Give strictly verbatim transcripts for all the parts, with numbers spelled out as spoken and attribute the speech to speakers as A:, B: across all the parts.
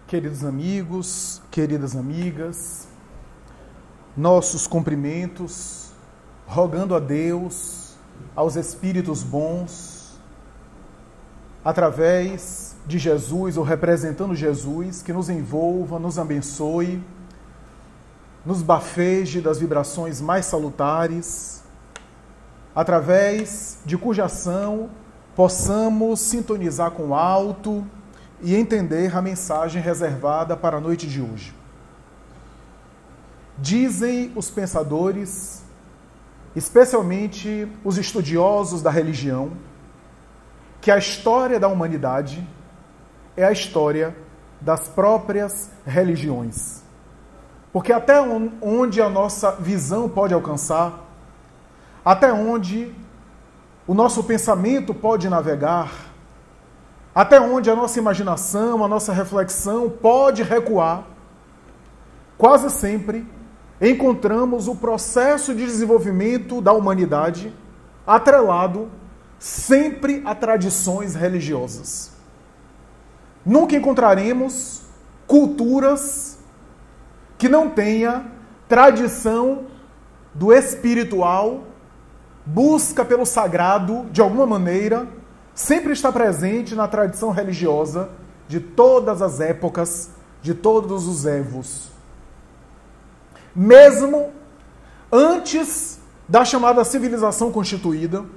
A: Queridos amigos, queridas amigas, nossos cumprimentos, rogando a Deus, aos Espíritos bons, através de Jesus, ou representando Jesus, que nos envolva, nos abençoe, nos bafeje das vibrações mais salutares, através de cuja ação possamos sintonizar com o alto e entender a mensagem reservada para a noite de hoje. Dizem os pensadores, especialmente os estudiosos da religião, que a história da humanidade é a história das próprias religiões. Porque até onde a nossa visão pode alcançar, até onde o nosso pensamento pode navegar, até onde a nossa imaginação, a nossa reflexão pode recuar, quase sempre encontramos o processo de desenvolvimento da humanidade atrelado sempre a tradições religiosas. Nunca encontraremos culturas que não tenha tradição do espiritual, busca pelo sagrado, de alguma maneira, sempre está presente na tradição religiosa de todas as épocas, de todos os evos. Mesmo antes da chamada civilização constituída,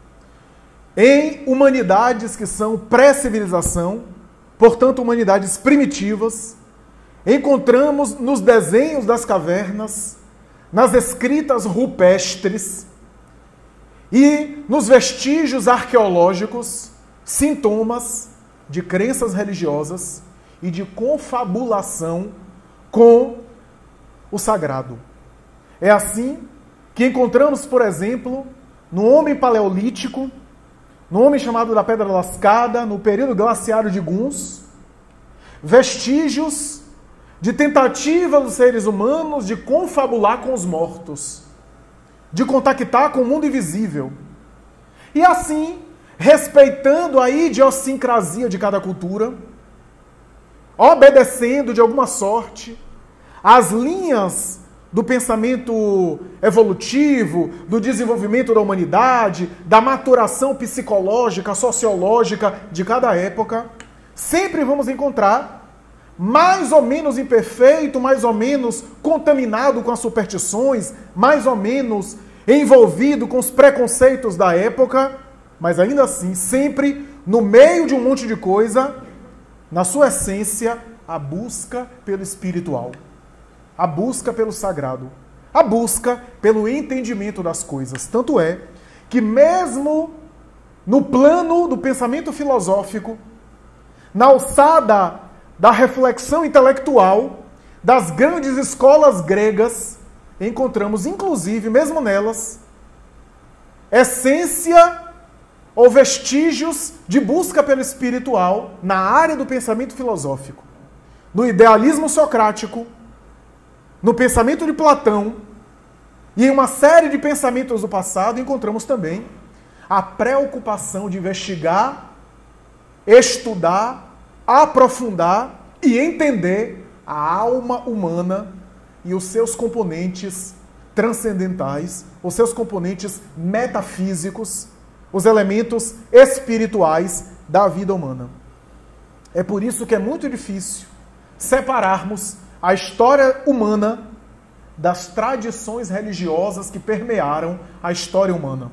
A: em humanidades que são pré-civilização, portanto humanidades primitivas, encontramos nos desenhos das cavernas, nas escritas rupestres, e nos vestígios arqueológicos, sintomas de crenças religiosas e de confabulação com o sagrado. É assim que encontramos, por exemplo, no homem paleolítico, no homem chamado da Pedra Lascada, no período glaciário de Guns, vestígios de tentativa dos seres humanos de confabular com os mortos, de contactar com o mundo invisível. E assim, respeitando a idiosincrasia de cada cultura, obedecendo de alguma sorte as linhas do pensamento evolutivo, do desenvolvimento da humanidade, da maturação psicológica, sociológica de cada época, sempre vamos encontrar mais ou menos imperfeito, mais ou menos contaminado com as superstições, mais ou menos envolvido com os preconceitos da época, mas ainda assim, sempre no meio de um monte de coisa, na sua essência, a busca pelo espiritual, a busca pelo sagrado, a busca pelo entendimento das coisas. Tanto é que mesmo no plano do pensamento filosófico, na alçada da reflexão intelectual das grandes escolas gregas, encontramos, inclusive, mesmo nelas, essência ou vestígios de busca pelo espiritual na área do pensamento filosófico. No idealismo socrático, no pensamento de Platão e em uma série de pensamentos do passado, encontramos também a preocupação de investigar, estudar, aprofundar e entender a alma humana e os seus componentes transcendentais, os seus componentes metafísicos, os elementos espirituais da vida humana. É por isso que é muito difícil separarmos a história humana das tradições religiosas que permearam a história humana.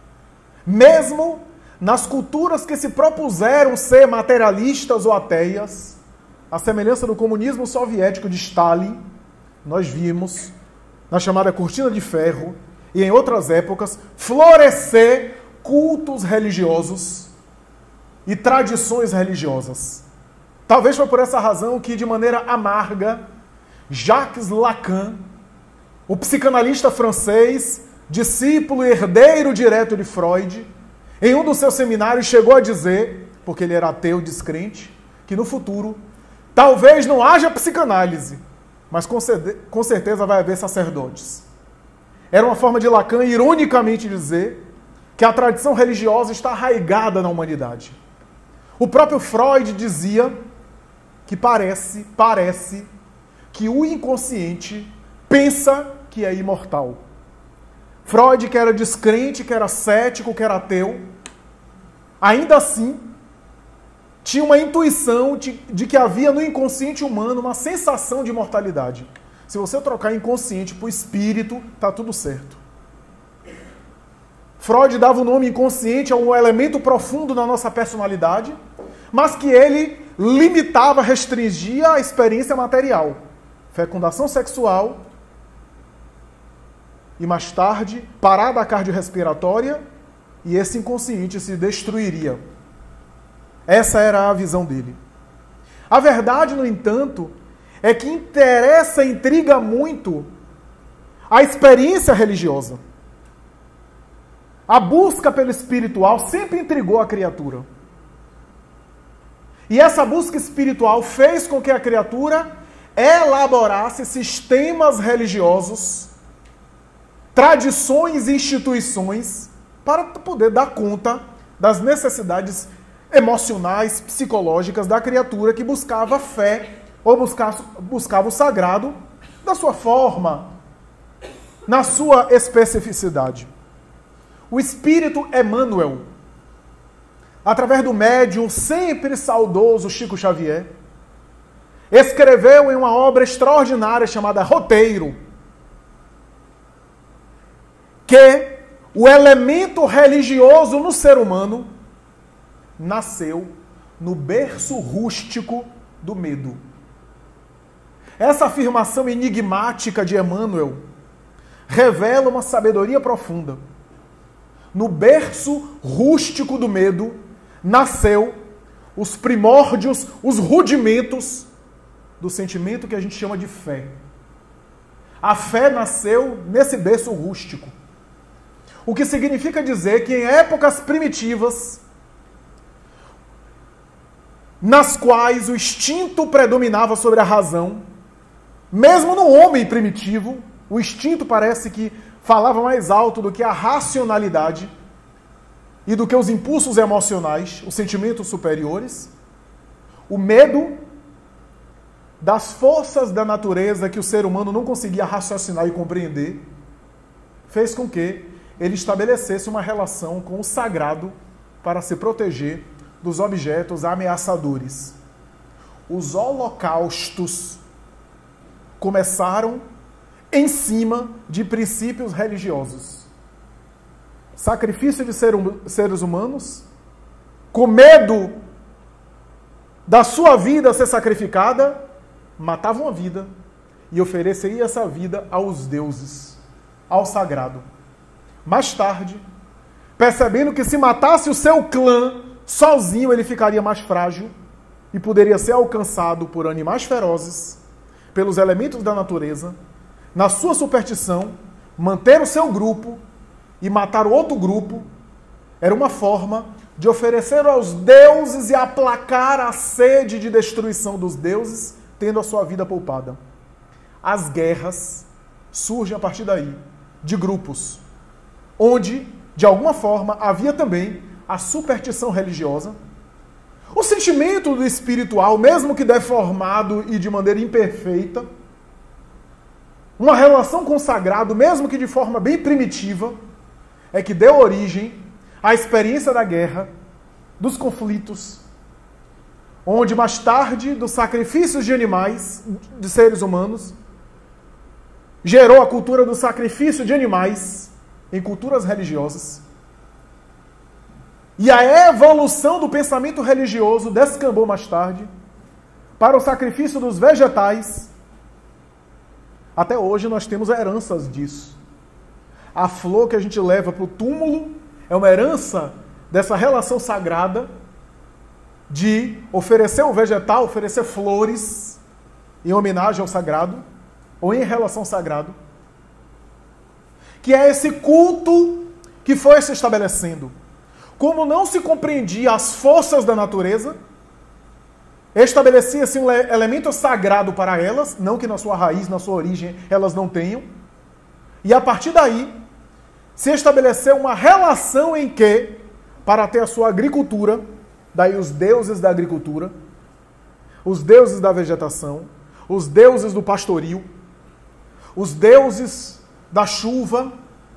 A: Mesmo nas culturas que se propuseram ser materialistas ou ateias, à semelhança do comunismo soviético de Stalin, nós vimos, na chamada Cortina de Ferro, e em outras épocas, florescer cultos religiosos e tradições religiosas. Talvez foi por essa razão que, de maneira amarga, Jacques Lacan, o psicanalista francês, discípulo e herdeiro direto de Freud, em um dos seus seminários chegou a dizer, porque ele era ateu descrente, que no futuro talvez não haja psicanálise, mas com certeza vai haver sacerdotes. Era uma forma de Lacan, ironicamente, dizer que a tradição religiosa está arraigada na humanidade. O próprio Freud dizia que parece, parece que o inconsciente pensa que é imortal. Freud, que era descrente, que era cético, que era ateu, ainda assim tinha uma intuição de, de que havia no inconsciente humano uma sensação de imortalidade. Se você trocar inconsciente por espírito, tá tudo certo. Freud dava o nome inconsciente a um elemento profundo na nossa personalidade, mas que ele limitava, restringia a experiência material. Fecundação sexual e, mais tarde, parada cardiorrespiratória, e esse inconsciente se destruiria. Essa era a visão dele. A verdade, no entanto, é que interessa, intriga muito a experiência religiosa. A busca pelo espiritual sempre intrigou a criatura. E essa busca espiritual fez com que a criatura elaborasse sistemas religiosos, tradições e instituições para poder dar conta das necessidades emocionais, psicológicas da criatura que buscava fé ou buscava, buscava o sagrado da sua forma, na sua especificidade. O espírito Emmanuel, através do médium sempre saudoso Chico Xavier, escreveu em uma obra extraordinária chamada Roteiro, que o elemento religioso no ser humano nasceu no berço rústico do medo. Essa afirmação enigmática de Emmanuel revela uma sabedoria profunda. No berço rústico do medo nasceu os primórdios, os rudimentos do sentimento que a gente chama de fé. A fé nasceu nesse berço rústico. O que significa dizer que em épocas primitivas, nas quais o instinto predominava sobre a razão, mesmo no homem primitivo, o instinto parece que falava mais alto do que a racionalidade e do que os impulsos emocionais, os sentimentos superiores. O medo das forças da natureza que o ser humano não conseguia raciocinar e compreender fez com que ele estabelecesse uma relação com o sagrado para se proteger dos objetos ameaçadores. Os holocaustos começaram em cima de princípios religiosos. Sacrifício de ser, seres humanos, com medo da sua vida ser sacrificada, matavam a vida e ofereceria essa vida aos deuses, ao sagrado. Mais tarde, percebendo que se matasse o seu clã, sozinho ele ficaria mais frágil e poderia ser alcançado por animais ferozes, pelos elementos da natureza, na sua superstição, manter o seu grupo e matar o outro grupo, era uma forma de oferecer aos deuses e aplacar a sede de destruição dos deuses, tendo a sua vida poupada. As guerras surgem a partir daí, de grupos, onde, de alguma forma, havia também a superstição religiosa, o sentimento do espiritual, mesmo que deformado e de maneira imperfeita, uma relação com o sagrado, mesmo que de forma bem primitiva, é que deu origem à experiência da guerra, dos conflitos, onde mais tarde, dos sacrifícios de animais, de seres humanos, gerou a cultura do sacrifício de animais em culturas religiosas. E a evolução do pensamento religioso descambou mais tarde para o sacrifício dos vegetais. Até hoje nós temos heranças disso. A flor que a gente leva para o túmulo é uma herança dessa relação sagrada de oferecer o vegetal, oferecer flores em homenagem ao sagrado, ou em relação ao sagrado, que é esse culto que foi se estabelecendo. Como não se compreendia as forças da natureza, estabelecia-se um elemento sagrado para elas, não que na sua raiz, na sua origem, elas não tenham, e a partir daí se estabeleceu uma relação em que, para ter a sua agricultura, daí os deuses da agricultura, os deuses da vegetação, os deuses do pastoril, os deuses da chuva,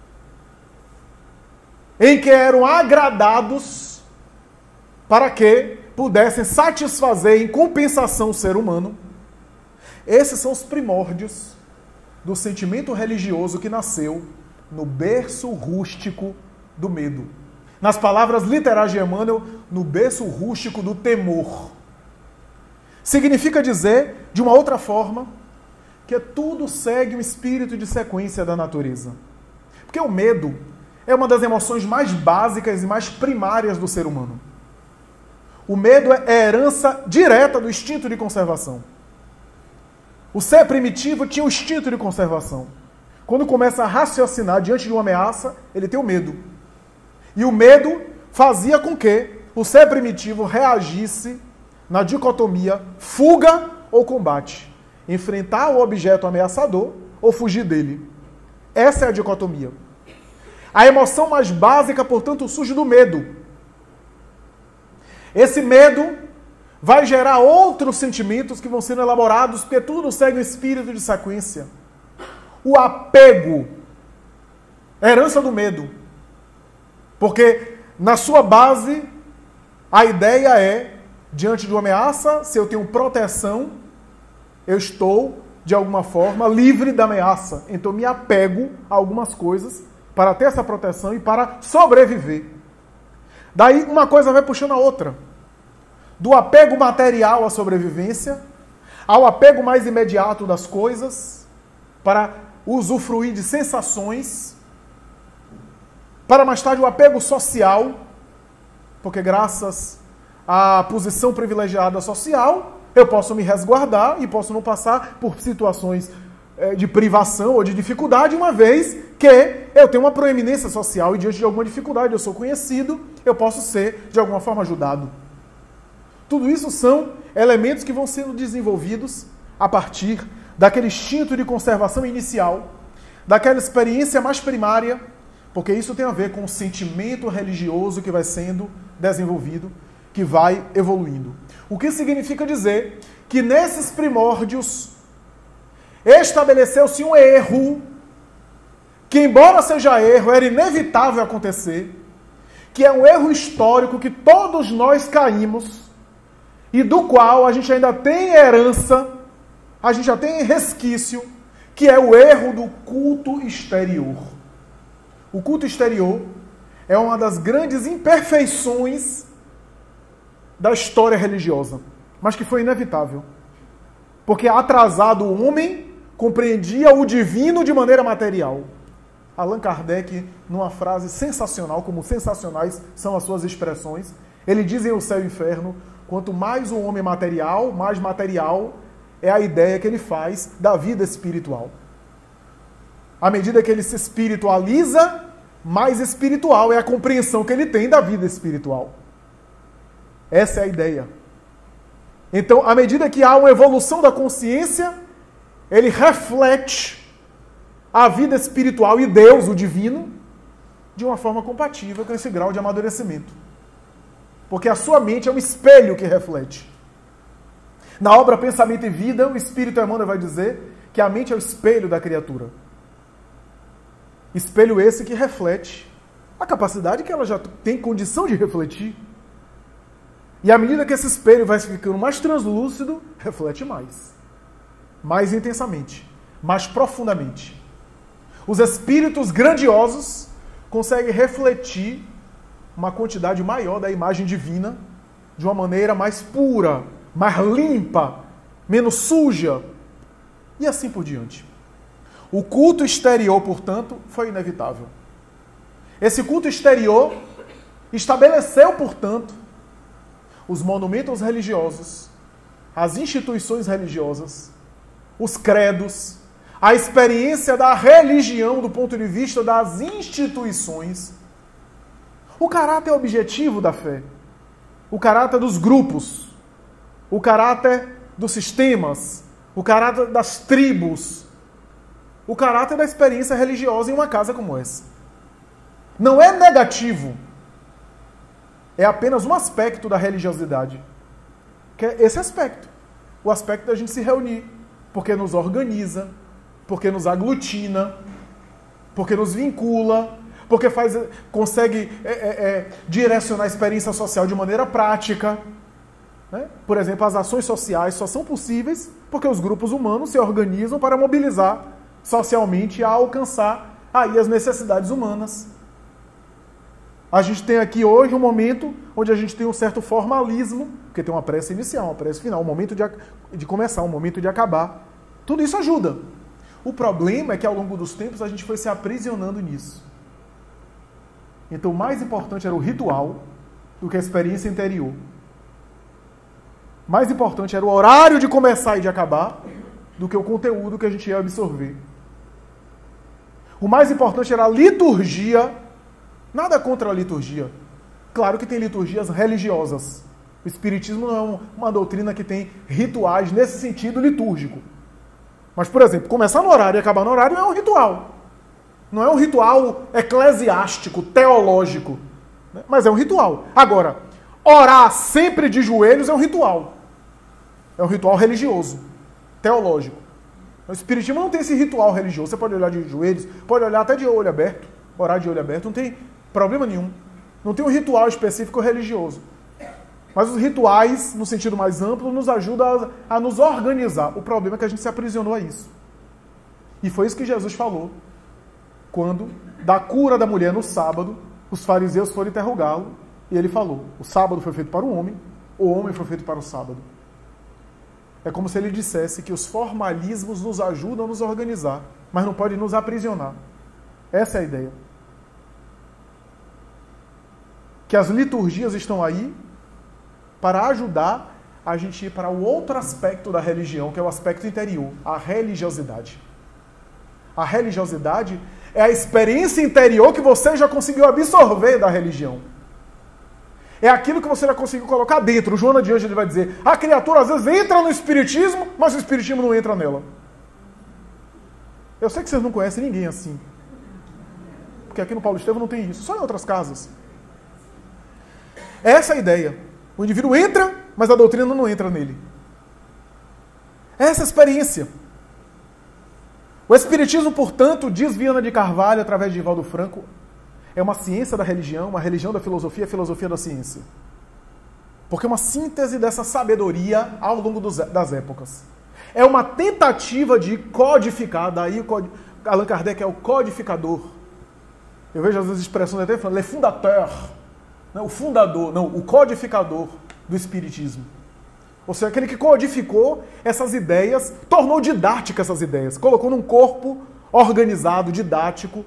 A: em que eram agradados para que pudessem satisfazer em compensação o ser humano. Esses são os primórdios do sentimento religioso que nasceu no berço rústico do medo. Nas palavras literais de Emmanuel, no berço rústico do temor. Significa dizer, de uma outra forma, que tudo segue o espírito de sequência da natureza. Porque o medo é uma das emoções mais básicas e mais primárias do ser humano. O medo é herança direta do instinto de conservação. O ser primitivo tinha o instinto de conservação. Quando começa a raciocinar diante de uma ameaça, ele tem o medo. E o medo fazia com que o ser primitivo reagisse na dicotomia fuga ou combate. Enfrentar o objeto ameaçador ou fugir dele. Essa é a dicotomia. A emoção mais básica, portanto, surge do medo. Esse medo vai gerar outros sentimentos que vão sendo elaborados, porque tudo segue o espírito de sequência. O apego, a herança do medo. Porque, na sua base, a ideia é, diante de uma ameaça, se eu tenho proteção, eu estou, de alguma forma, livre da ameaça. Então, me apego a algumas coisas para ter essa proteção e para sobreviver. Daí, uma coisa vai puxando a outra. Do apego material à sobrevivência, ao apego mais imediato das coisas, para usufruir de sensações, para mais tarde o apego social, porque graças à posição privilegiada social, eu posso me resguardar e posso não passar por situações de privação ou de dificuldade, uma vez que eu tenho uma proeminência social e diante de alguma dificuldade eu sou conhecido, eu posso ser de alguma forma ajudado. Tudo isso são elementos que vão sendo desenvolvidos a partir daquele instinto de conservação inicial, daquela experiência mais primária, porque isso tem a ver com o sentimento religioso que vai sendo desenvolvido, que vai evoluindo. O que significa dizer que nesses primórdios estabeleceu-se um erro, que embora seja erro, era inevitável acontecer, que é um erro histórico que todos nós caímos, e do qual a gente ainda tem herança, a gente já tem resquício, que é o erro do culto exterior. O culto exterior é uma das grandes imperfeições da história religiosa, mas que foi inevitável. Porque atrasado o homem compreendia o divino de maneira material. Allan Kardec, numa frase sensacional, como sensacionais são as suas expressões, ele diz em O Céu e o Inferno: quanto mais o homem material, mais material é a ideia que ele faz da vida espiritual. À medida que ele se espiritualiza, mais espiritual é a compreensão que ele tem da vida espiritual. Essa é a ideia. Então, à medida que há uma evolução da consciência, ele reflete a vida espiritual e Deus, o divino, de uma forma compatível com esse grau de amadurecimento. Porque a sua mente é um espelho que reflete. Na obra Pensamento e Vida, o Espírito Emmanuel vai dizer que a mente é o espelho da criatura. Espelho esse que reflete a capacidade que ela já tem condição de refletir. E à medida que esse espelho vai ficando mais translúcido, reflete mais. Mais intensamente. Mais profundamente. Os espíritos grandiosos conseguem refletir uma quantidade maior da imagem divina de uma maneira mais pura, mais limpa, menos suja, e assim por diante. O culto exterior, portanto, foi inevitável. Esse culto exterior estabeleceu, portanto, os monumentos religiosos, as instituições religiosas, os credos, a experiência da religião do ponto de vista das instituições, o caráter objetivo da fé, o caráter dos grupos, o caráter dos sistemas, o caráter das tribos, o caráter da experiência religiosa em uma casa como essa. Não é negativo, é apenas um aspecto da religiosidade, que é esse aspecto. o aspecto da gente se reunir, porque nos organiza, porque nos aglutina, porque nos vincula, porque faz, consegue é, é, é, direcionar a experiência social de maneira prática. Né? Por exemplo, as ações sociais só são possíveis porque os grupos humanos se organizam para mobilizar socialmente e alcançar aí as necessidades humanas. A gente tem aqui hoje um momento onde a gente tem um certo formalismo, porque tem uma prece inicial, uma prece final, um momento de, de começar, um momento de acabar. Tudo isso ajuda. O problema é que ao longo dos tempos a gente foi se aprisionando nisso. Então o mais importante era o ritual do que a experiência interior. Mais importante era o horário de começar e de acabar do que o conteúdo que a gente ia absorver. O mais importante era a liturgia. Nada contra a liturgia. Claro que tem liturgias religiosas. O Espiritismo não é uma doutrina que tem rituais nesse sentido litúrgico. Mas, por exemplo, começar no horário e acabar no horário é um ritual. Não é um ritual eclesiástico, teológico. Né? Mas é um ritual. Agora, orar sempre de joelhos é um ritual. É um ritual religioso, teológico. O Espiritismo não tem esse ritual religioso. Você pode olhar de joelhos, pode olhar até de olho aberto, orar de olho aberto, não tem problema nenhum. Não tem um ritual específico religioso. Mas os rituais, no sentido mais amplo, nos ajudam a, a nos organizar. O problema é que a gente se aprisionou a isso. E foi isso que Jesus falou. Quando, da cura da mulher no sábado, os fariseus foram interrogá-lo, e ele falou, o sábado foi feito para o homem, o homem foi feito para o sábado. É como se ele dissesse que os formalismos nos ajudam a nos organizar, mas não pode nos aprisionar. Essa é a ideia. Que as liturgias estão aí para ajudar a gente ir para o outro aspecto da religião, que é o aspecto interior, a religiosidade. A religiosidade é a experiência interior que você já conseguiu absorver da religião. É aquilo que você já conseguiu colocar dentro. O Joana de Ângeles vai dizer, a criatura às vezes entra no espiritismo, mas o espiritismo não entra nela. Eu sei que vocês não conhecem ninguém assim. Porque aqui no Paulo Estevam não tem isso, só em outras casas. Essa é a ideia. O indivíduo entra, mas a doutrina não entra nele. Essa é a experiência. O Espiritismo, portanto, diz Viana de Carvalho, através de Divaldo Franco, é uma ciência da religião, uma religião da filosofia, a filosofia da ciência. Porque é uma síntese dessa sabedoria ao longo dos, das épocas. É uma tentativa de codificar, daí Allan Kardec é o codificador. Eu vejo às vezes expressões até falando, le fondateur, o fundador, não, o codificador do Espiritismo. Ou seja, aquele que codificou essas ideias, tornou didáticas essas ideias, colocou num corpo organizado, didático,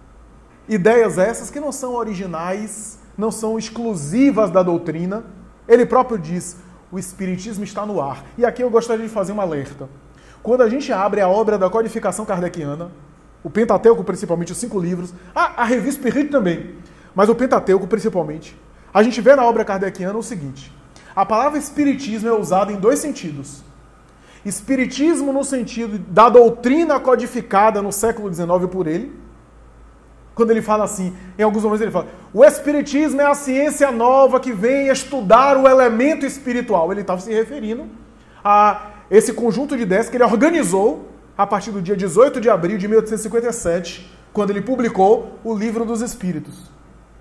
A: ideias essas que não são originais, não são exclusivas da doutrina. Ele próprio diz, o Espiritismo está no ar. E aqui eu gostaria de fazer um alerta. Quando a gente abre a obra da codificação kardeciana, o Pentateuco principalmente, os cinco livros, a, a Revue Spirit também, mas o Pentateuco principalmente, a gente vê na obra kardeciana o seguinte, a palavra espiritismo é usada em dois sentidos. Espiritismo no sentido da doutrina codificada no século dezenove por ele, quando ele fala assim, em alguns momentos ele fala, o espiritismo é a ciência nova que vem estudar o elemento espiritual. Ele estava se referindo a esse conjunto de ideias que ele organizou a partir do dia dezoito de abril de mil oitocentos e cinquenta e sete, quando ele publicou o Livro dos Espíritos.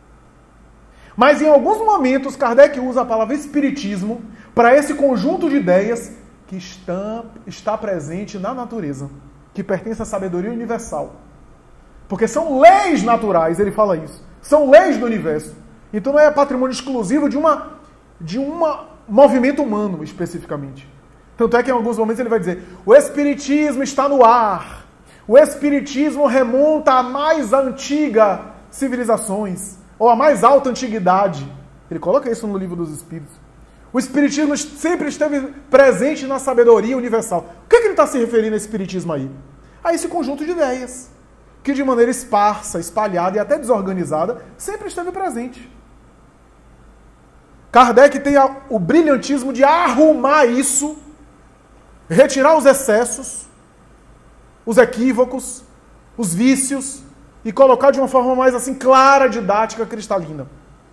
A: Mas em alguns momentos, Kardec usa a palavra espiritismo para esse conjunto de ideias que está, está presente na natureza, que pertence à sabedoria universal. Porque são leis naturais, ele fala isso. São leis do universo. Então não é patrimônio exclusivo de uma de um movimento humano, especificamente. Tanto é que em alguns momentos ele vai dizer, o espiritismo está no ar. O espiritismo remonta a mais antigas civilizações, ou a mais alta antiguidade. Ele coloca isso no Livro dos Espíritos. O espiritismo sempre esteve presente na sabedoria universal. O que, é que ele está se referindo a espiritismo aí? A esse conjunto de ideias, que de maneira esparsa, espalhada e até desorganizada, sempre esteve presente. Kardec tem a, o brilhantismo de arrumar isso, retirar os excessos, os equívocos, os vícios, e colocar de uma forma mais assim clara, didática, cristalina.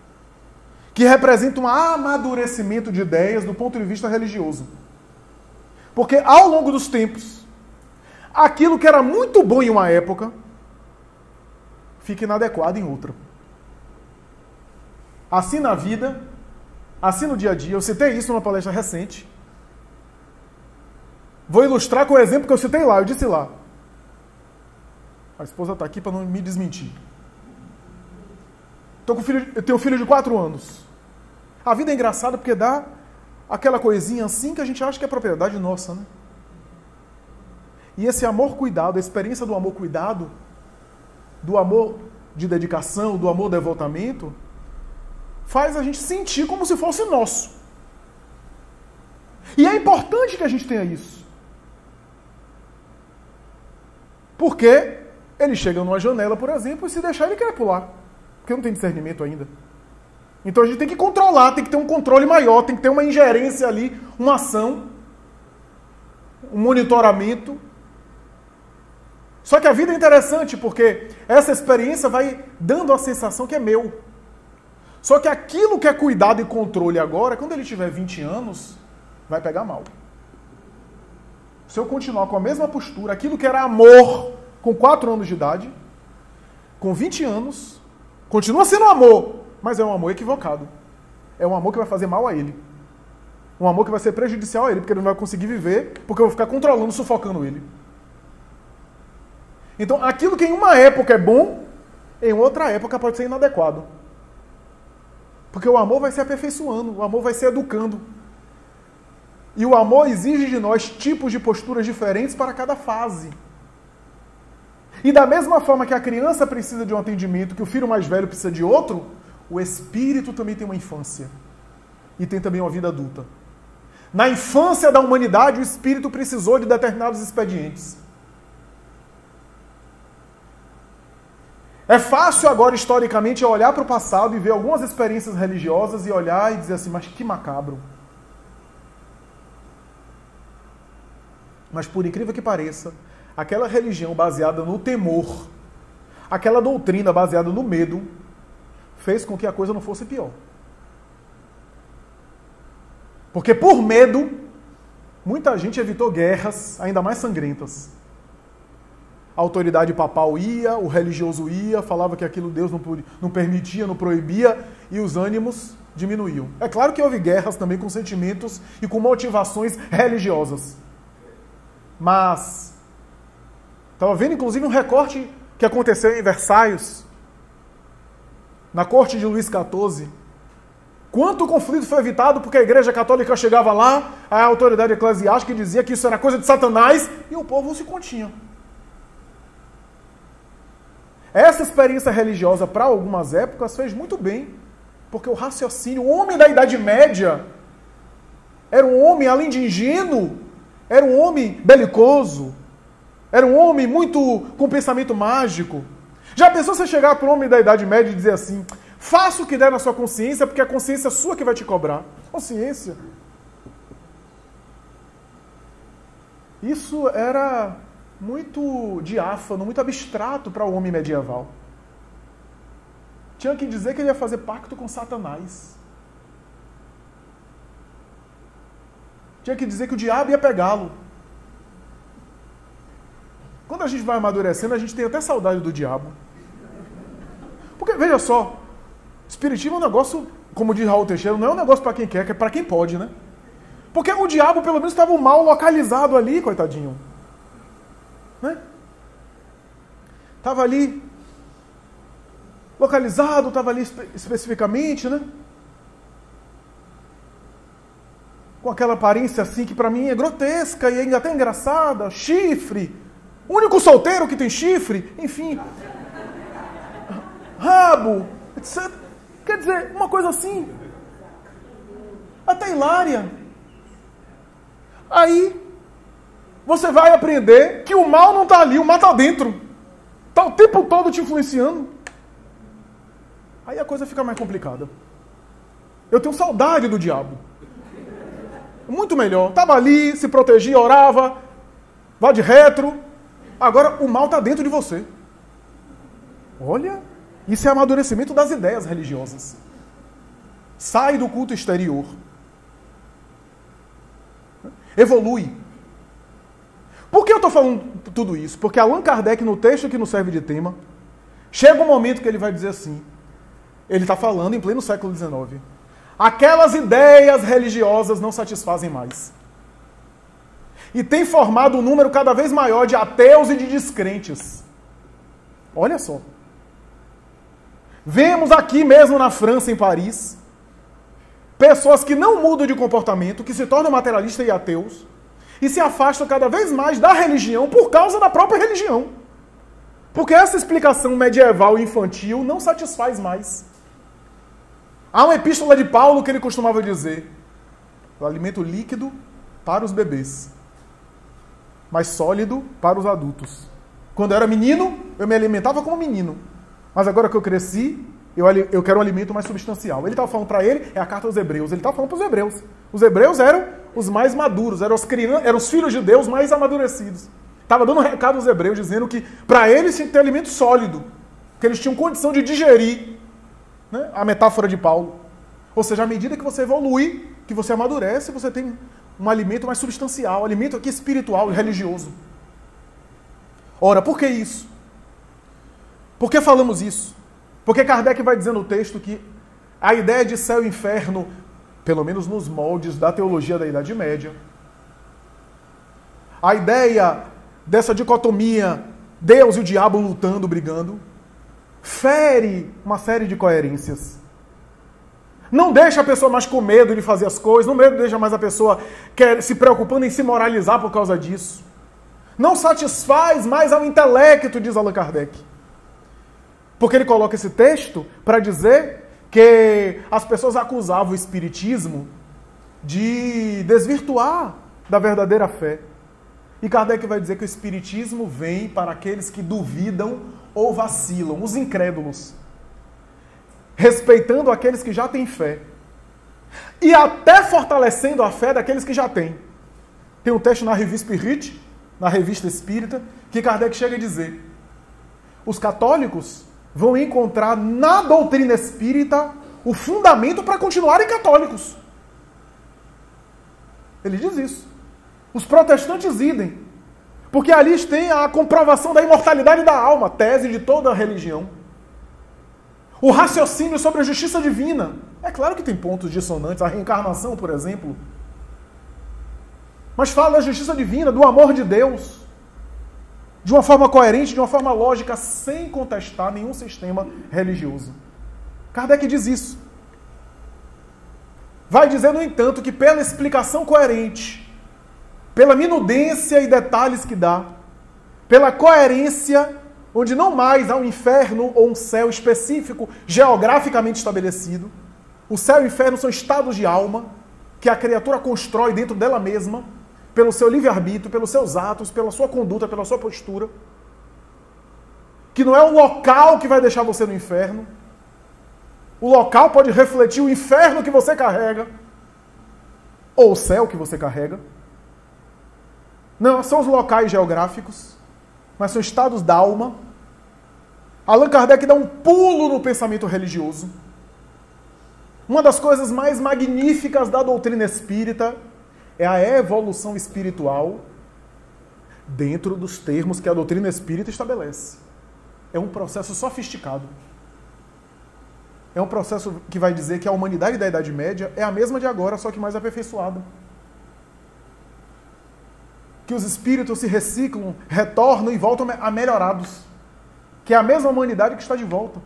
A: Que representa um amadurecimento de ideias do ponto de vista religioso. Porque ao longo dos tempos, aquilo que era muito bom em uma época, fica inadequado em outra. Assim na vida, assim no dia a dia. Eu citei isso numa palestra recente. Vou ilustrar com o exemplo que eu citei lá. Eu disse lá. A esposa está aqui para não me desmentir. Tô com filho, eu tenho um filho de quatro anos. A vida é engraçada porque dá aquela coisinha assim que a gente acha que é propriedade nossa, né? E esse amor-cuidado, a experiência do amor-cuidado, do amor de dedicação, do amor devotamento, faz a gente sentir como se fosse nosso. E é importante que a gente tenha isso. Porque ele chega numa janela, por exemplo, e se deixar ele quer pular. Porque não tem discernimento ainda. Então a gente tem que controlar, tem que ter um controle maior, tem que ter uma ingerência ali, uma ação, um monitoramento. Só que a vida é interessante porque essa experiência vai dando a sensação que é meu. Só que aquilo que é cuidado e controle agora, quando ele tiver vinte anos, vai pegar mal. Se eu continuar com a mesma postura, aquilo que era amor com quatro anos de idade, com vinte anos, continua sendo amor, mas é um amor equivocado. É um amor que vai fazer mal a ele. Um amor que vai ser prejudicial a ele, porque ele não vai conseguir viver, porque eu vou ficar controlando, sufocando ele. Então, aquilo que em uma época é bom, em outra época pode ser inadequado. Porque o amor vai se aperfeiçoando, o amor vai se educando. E o amor exige de nós tipos de posturas diferentes para cada fase. E da mesma forma que a criança precisa de um atendimento, que o filho mais velho precisa de outro, o espírito também tem uma infância. E tem também uma vida adulta. Na infância da humanidade, o espírito precisou de determinados expedientes. É fácil agora, historicamente, olhar para o passado e ver algumas experiências religiosas e olhar e dizer assim, mas que macabro. Mas por incrível que pareça, aquela religião baseada no temor, aquela doutrina baseada no medo, fez com que a coisa não fosse pior. Porque por medo, muita gente evitou guerras ainda mais sangrentas. A autoridade papal ia, o religioso ia, falava que aquilo Deus não, não permitia, não proibia, e os ânimos diminuíam. É claro que houve guerras também com sentimentos e com motivações religiosas. Mas, estava vendo inclusive um recorte que aconteceu em Versalhes, na corte de Luís quatorze. Quanto conflito foi evitado porque a igreja católica chegava lá, a autoridade eclesiástica dizia que isso era coisa de Satanás, e o povo se continha. Essa experiência religiosa, para algumas épocas, fez muito bem, porque o raciocínio, o homem da Idade Média, era um homem, além de ingênuo, era um homem belicoso, era um homem muito com pensamento mágico. Já pensou você chegar para um homem da Idade Média e dizer assim, faça o que der na sua consciência, porque a consciência é sua que vai te cobrar. Consciência. Isso era muito diáfano, muito abstrato para o homem medieval. Tinha que dizer que ele ia fazer pacto com Satanás. Tinha que dizer que o diabo ia pegá-lo. Quando a gente vai amadurecendo, a gente tem até saudade do diabo. Porque, veja só, espiritismo é um negócio, como diz Raul Teixeira, não é um negócio para quem quer, que é para quem pode, né? Porque o diabo, pelo menos, estava mal localizado ali, coitadinho. Né? Estava ali localizado, estava ali espe- especificamente, né? Com aquela aparência assim que para mim é grotesca e ainda até engraçada, chifre, o único solteiro que tem chifre, enfim, rabo, etcétera. Quer dizer, uma coisa assim, até hilária. Aí você vai aprender que o mal não está ali, o mal está dentro. Está o tempo todo te influenciando. Aí a coisa fica mais complicada. Eu tenho saudade do diabo. Muito melhor. Estava ali, se protegia, orava, vá de retro. Agora o mal está dentro de você. Olha, isso é amadurecimento das ideias religiosas. Sai do culto exterior. Evolui. Por que eu estou falando tudo isso? Porque Allan Kardec, no texto que nos serve de tema, chega um momento que ele vai dizer assim, ele está falando em pleno século dezenove, aquelas ideias religiosas não satisfazem mais. E tem formado um número cada vez maior de ateus e de descrentes. Olha só. Vemos aqui mesmo na França, em Paris, pessoas que não mudam de comportamento, que se tornam materialistas e ateus, e se afastam cada vez mais da religião por causa da própria religião. Porque essa explicação medieval e infantil não satisfaz mais. Há uma epístola de Paulo que ele costumava dizer, o alimento líquido para os bebês, mas sólido para os adultos. Quando eu era menino, eu me alimentava como menino. Mas agora que eu cresci, eu, eu quero um alimento mais substancial. Ele estava falando para ele, é a carta aos Hebreus. Ele estava falando para os Hebreus. Os Hebreus eram os mais maduros, eram os, crianças, eram os filhos de Deus mais amadurecidos. Estava dando um recado aos Hebreus, dizendo que para eles tinha que ter alimento sólido, que eles tinham condição de digerir, né, a metáfora de Paulo. Ou seja, à medida que você evolui, que você amadurece, você tem um alimento mais substancial, um alimento aqui espiritual e religioso. Ora, por que isso? Por que falamos isso? Porque Kardec vai dizer no texto que a ideia de céu e inferno, pelo menos nos moldes da teologia da Idade Média, a ideia dessa dicotomia Deus e o diabo lutando, brigando, fere uma série de coerências. Não deixa a pessoa mais com medo de fazer as coisas, não deixa mais a pessoa quer, se preocupando em se moralizar por causa disso. Não satisfaz mais ao intelecto, diz Allan Kardec. Porque ele coloca esse texto para dizer que as pessoas acusavam o espiritismo de desvirtuar da verdadeira fé. E Kardec vai dizer que o espiritismo vem para aqueles que duvidam ou vacilam, os incrédulos, respeitando aqueles que já têm fé e até fortalecendo a fé daqueles que já têm. Tem um texto na Revista Spirit, na Revista Espírita, que Kardec chega a dizer: os católicos vão encontrar na doutrina espírita o fundamento para continuarem católicos. Ele diz isso. Os protestantes idem, porque ali tem a comprovação da imortalidade da alma, tese de toda a religião. O raciocínio sobre a justiça divina. É claro que tem pontos dissonantes, a reencarnação, por exemplo. Mas fala da justiça divina, do amor de Deus, de uma forma coerente, de uma forma lógica, sem contestar nenhum sistema religioso. Kardec diz isso. Vai dizer, no entanto, que pela explicação coerente, pela minudência e detalhes que dá, pela coerência, onde não mais há um inferno ou um céu específico, geograficamente estabelecido. O céu e o inferno são estados de alma que a criatura constrói dentro dela mesma, pelo seu livre-arbítrio, pelos seus atos, pela sua conduta, pela sua postura. Que não é o local que vai deixar você no inferno. O local pode refletir o inferno que você carrega, ou o céu que você carrega. Não são os locais geográficos, mas são estados da alma. Allan Kardec dá um pulo no pensamento religioso. Uma das coisas mais magníficas da doutrina espírita é a evolução espiritual dentro dos termos que a doutrina espírita estabelece. É um processo sofisticado. É um processo que vai dizer que a humanidade da Idade Média é a mesma de agora, só que mais aperfeiçoada. Que os espíritos se reciclam, retornam e voltam a melhorados. Que é a mesma humanidade que está de volta.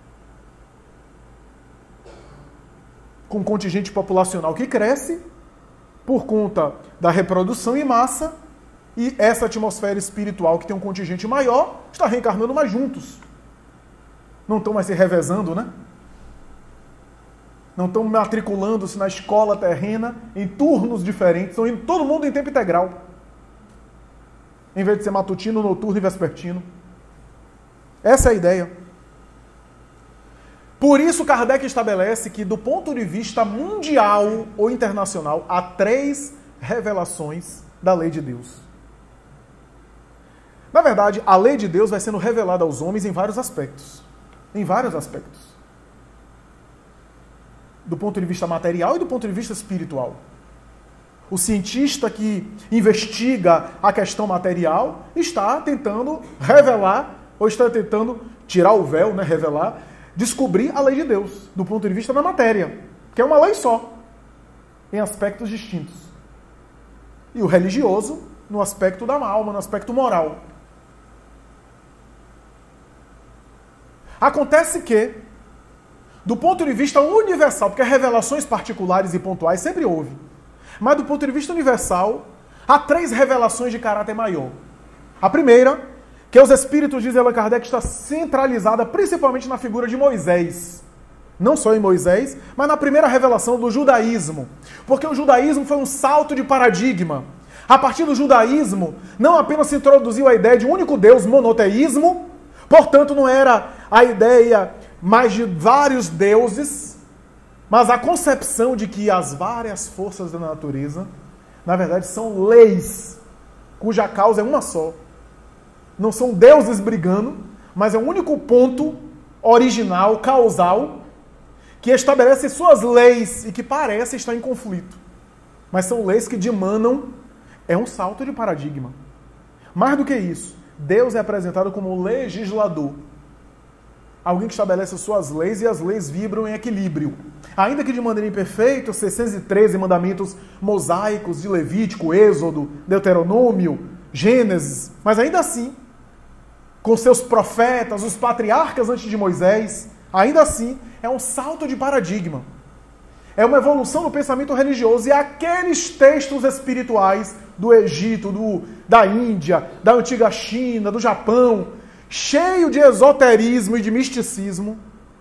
A: Com um contingente populacional que cresce por conta da reprodução em massa, e essa atmosfera espiritual que tem um contingente maior está reencarnando mais juntos. Não estão mais se revezando, né? Não estão matriculando-se na escola terrena em turnos diferentes, estão indo todo mundo em tempo integral. Em vez de ser matutino, noturno e vespertino. Essa é a ideia. Por isso, Kardec estabelece que, do ponto de vista mundial ou internacional, há três revelações da lei de Deus. Na verdade, a lei de Deus vai sendo revelada aos homens em vários aspectos. Em vários aspectos. Do ponto de vista material e do ponto de vista espiritual. o cientista que investiga a questão material, está tentando revelar, ou está tentando tirar o véu, né, revelar, descobrir a lei de Deus, do ponto de vista da matéria, que é uma lei só, em aspectos distintos. E o religioso, no aspecto da alma, no aspecto moral. Acontece que, do ponto de vista universal, porque revelações particulares e pontuais sempre houve, mas do ponto de vista universal, há três revelações de caráter maior. A primeira, que os Espíritos, diz Allan Kardec, está centralizada principalmente na figura de Moisés. Não só em Moisés, mas na primeira revelação do judaísmo. Porque o judaísmo foi um salto de paradigma. A partir do judaísmo, não apenas se introduziu a ideia de um único Deus, monoteísmo, portanto não era a ideia mais de vários deuses, mas a concepção de que as várias forças da natureza, na verdade, são leis, cuja causa é uma só. Não são deuses brigando, mas é um único ponto original, causal, que estabelece suas leis e que parece estar em conflito. Mas são leis que dimanam, é um salto de paradigma. Mais do que isso, Deus é apresentado como legislador. Alguém que estabelece suas leis e as leis vibram em equilíbrio. Ainda que de maneira imperfeita, os seiscentos e treze mandamentos mosaicos de Levítico, Êxodo, Deuteronômio, Gênesis, mas ainda assim, com seus profetas, os patriarcas antes de Moisés, ainda assim, é um salto de paradigma. É uma evolução do pensamento religioso e aqueles textos espirituais do Egito, do, da Índia, da antiga China, do Japão, cheio de esoterismo e de misticismo,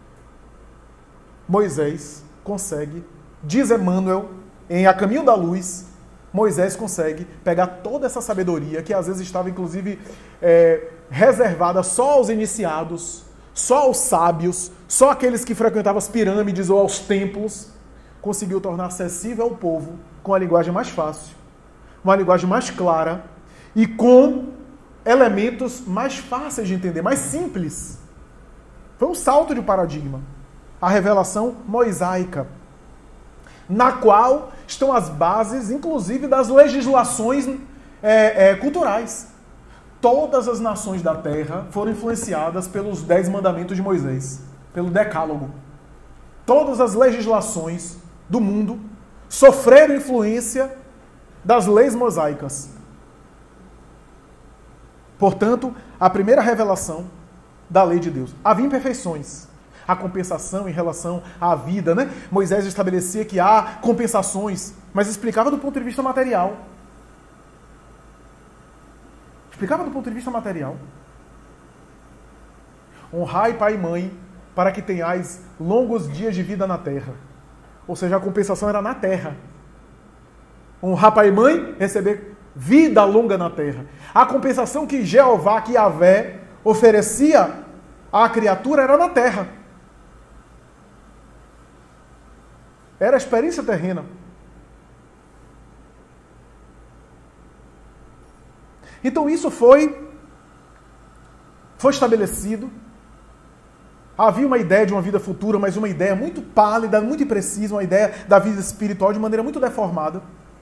A: Moisés consegue, diz Emmanuel, em A Caminho da Luz, Moisés consegue pegar toda essa sabedoria, que às vezes estava inclusive é, reservada só aos iniciados, só aos sábios, só aqueles que frequentavam as pirâmides ou aos templos, conseguiu tornar acessível ao povo com a linguagem mais fácil, uma linguagem mais clara e com elementos mais fáceis de entender, mais simples. Foi um salto de paradigma. A revelação mosaica, na qual estão as bases, inclusive, das legislações é, é, culturais. Todas as nações da Terra foram influenciadas pelos Dez Mandamentos de Moisés, pelo Decálogo. Todas as legislações do mundo sofreram influência das leis mosaicas. Portanto, a primeira revelação da lei de Deus. Havia imperfeições. A compensação em relação à vida, né? Moisés estabelecia que há compensações, mas explicava do ponto de vista material. Explicava do ponto de vista material. Honrai pai e mãe para que tenhais longos dias de vida na terra. Ou seja, a compensação era na terra. Honrar pai e mãe, receber vida longa na terra. A compensação que Jeová, que Yahvé, oferecia à criatura era na terra. Era a experiência terrena. Então isso foi, foi estabelecido. Havia uma ideia de uma vida futura, mas uma ideia muito pálida, muito imprecisa, uma ideia da vida espiritual de maneira muito deformada.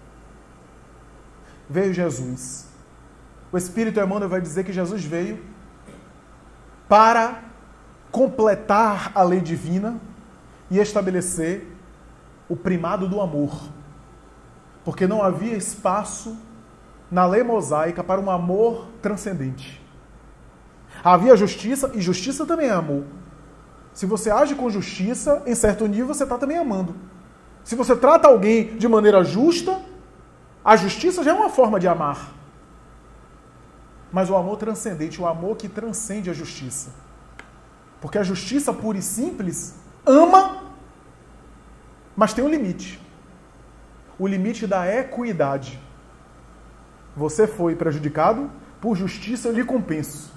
A: Veio Jesus. O Espírito Emmanuel vai dizer que Jesus veio para completar a lei divina e estabelecer o primado do amor. Porque não havia espaço na lei mosaica para um amor transcendente. Havia justiça, e justiça também é amor. Se você age com justiça, em certo nível você está também amando. Se você trata alguém de maneira justa, a justiça já é uma forma de amar. Mas o amor transcendente, o amor que transcende a justiça. Porque a justiça pura e simples ama, mas tem um limite. O limite da equidade. Você foi prejudicado, por justiça eu lhe compenso.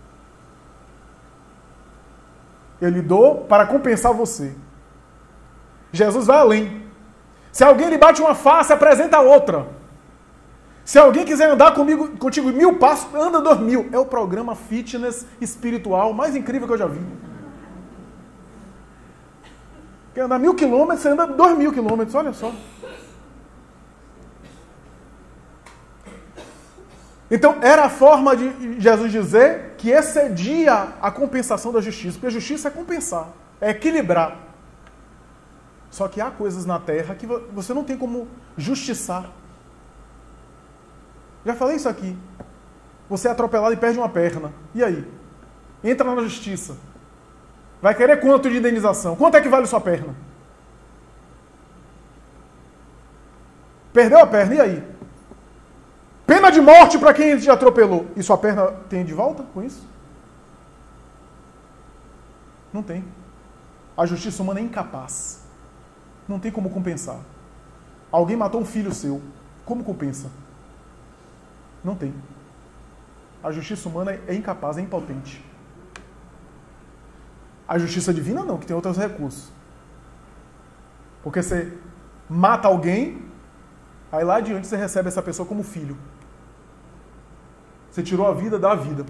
A: Eu lhe dou para compensar você. Jesus vai além. Se alguém lhe bate uma face, apresenta outra. Se alguém quiser andar comigo, contigo mil passos, anda dois mil. É o programa fitness espiritual mais incrível que eu já vi. Quer andar mil quilômetros, você anda dois mil quilômetros, olha só. Então, era a forma de Jesus dizer que excedia a compensação da justiça. Porque a justiça é compensar, é equilibrar. Só que há coisas na terra que você não tem como justiçar. Já falei isso aqui. Você é atropelado e perde uma perna. E aí? Entra na justiça. Vai querer quanto de indenização? Quanto é que vale sua perna? Perdeu a perna, e aí? Pena de morte para quem te atropelou. E sua perna tem de volta com isso? Não tem. A justiça humana é incapaz. Não tem como compensar. Alguém matou um filho seu. Como compensa? Não tem. A justiça humana é incapaz, é impotente. A justiça divina não, que tem outros recursos. Porque você mata alguém, aí lá adiante você recebe essa pessoa como filho. Você tirou a vida da vida.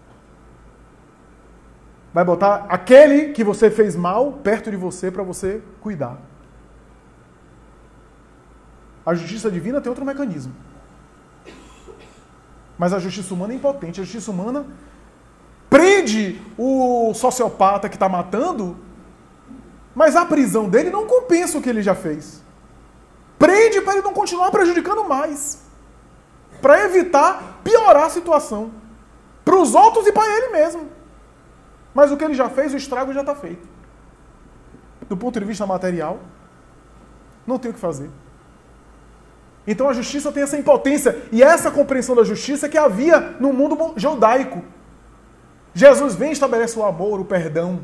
A: Vai botar aquele que você fez mal perto de você para você cuidar. A justiça divina tem outro mecanismo. Mas a justiça humana é impotente. A justiça humana prende o sociopata que está matando, mas a prisão dele não compensa o que ele já fez. Prende para ele não continuar prejudicando mais. Para evitar piorar a situação. Para os outros e para ele mesmo. Mas o que ele já fez, o estrago já está feito. Do ponto de vista material, não tem o que fazer. Então a justiça tem essa impotência. E essa compreensão da justiça que havia no mundo judaico. Jesus vem e estabelece o amor, o perdão.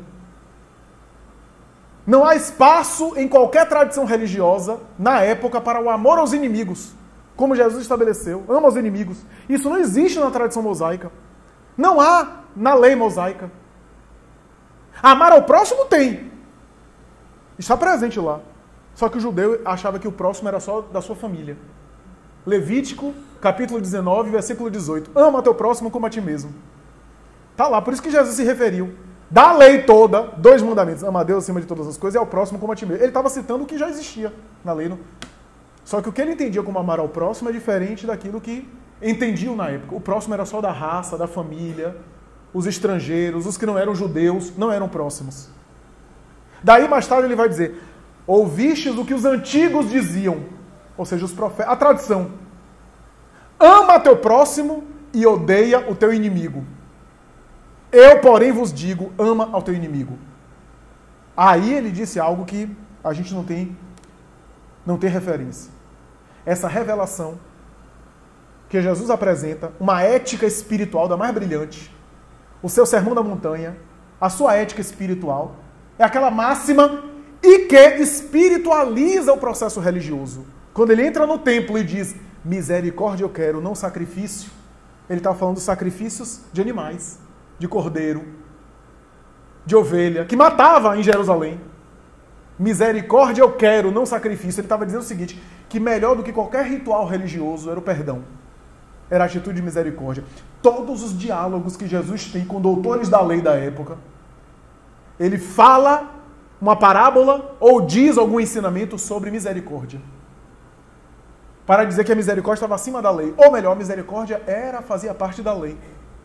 A: Não há espaço em qualquer tradição religiosa, na época, para o amor aos inimigos. Como Jesus estabeleceu, ama os inimigos. Isso não existe na tradição mosaica. Não há na lei mosaica. Amar ao próximo tem. Está presente lá. Só que o judeu achava que o próximo era só da sua família. Levítico, capítulo dezenove, versículo dezoito. Ama teu próximo como a ti mesmo. Está lá, por isso que Jesus se referiu. Da lei toda, dois mandamentos. Ama a Deus acima de todas as coisas e ao próximo como a ti mesmo. Ele estava citando o que já existia na lei. Só que o que ele entendia como amar ao próximo é diferente daquilo que entendiam na época. O próximo era só da raça, da família, os estrangeiros, os que não eram judeus, não eram próximos. Daí mais tarde ele vai dizer: ouvistes o que os antigos diziam, ou seja, os profetas, a tradição. Ama teu próximo e odeia o teu inimigo. Eu, porém, vos digo, ama ao teu inimigo. Aí ele disse algo que a gente não tem, não tem referência. Essa revelação que Jesus apresenta, uma ética espiritual da mais brilhante, o seu sermão da montanha, a sua ética espiritual, é aquela máxima e que espiritualiza o processo religioso. Quando ele entra no templo e diz, misericórdia eu quero, não sacrifício, ele está falando dos sacrifícios de animais, de cordeiro, de ovelha, que matava em Jerusalém. Misericórdia eu quero, não sacrifício. Ele estava dizendo o seguinte, que melhor do que qualquer ritual religioso era o perdão. Era a atitude de misericórdia. Todos os diálogos que Jesus tem com doutores da lei da época, ele fala uma parábola ou diz algum ensinamento sobre misericórdia. Para dizer que a misericórdia estava acima da lei. Ou melhor, a misericórdia era, fazia parte da lei.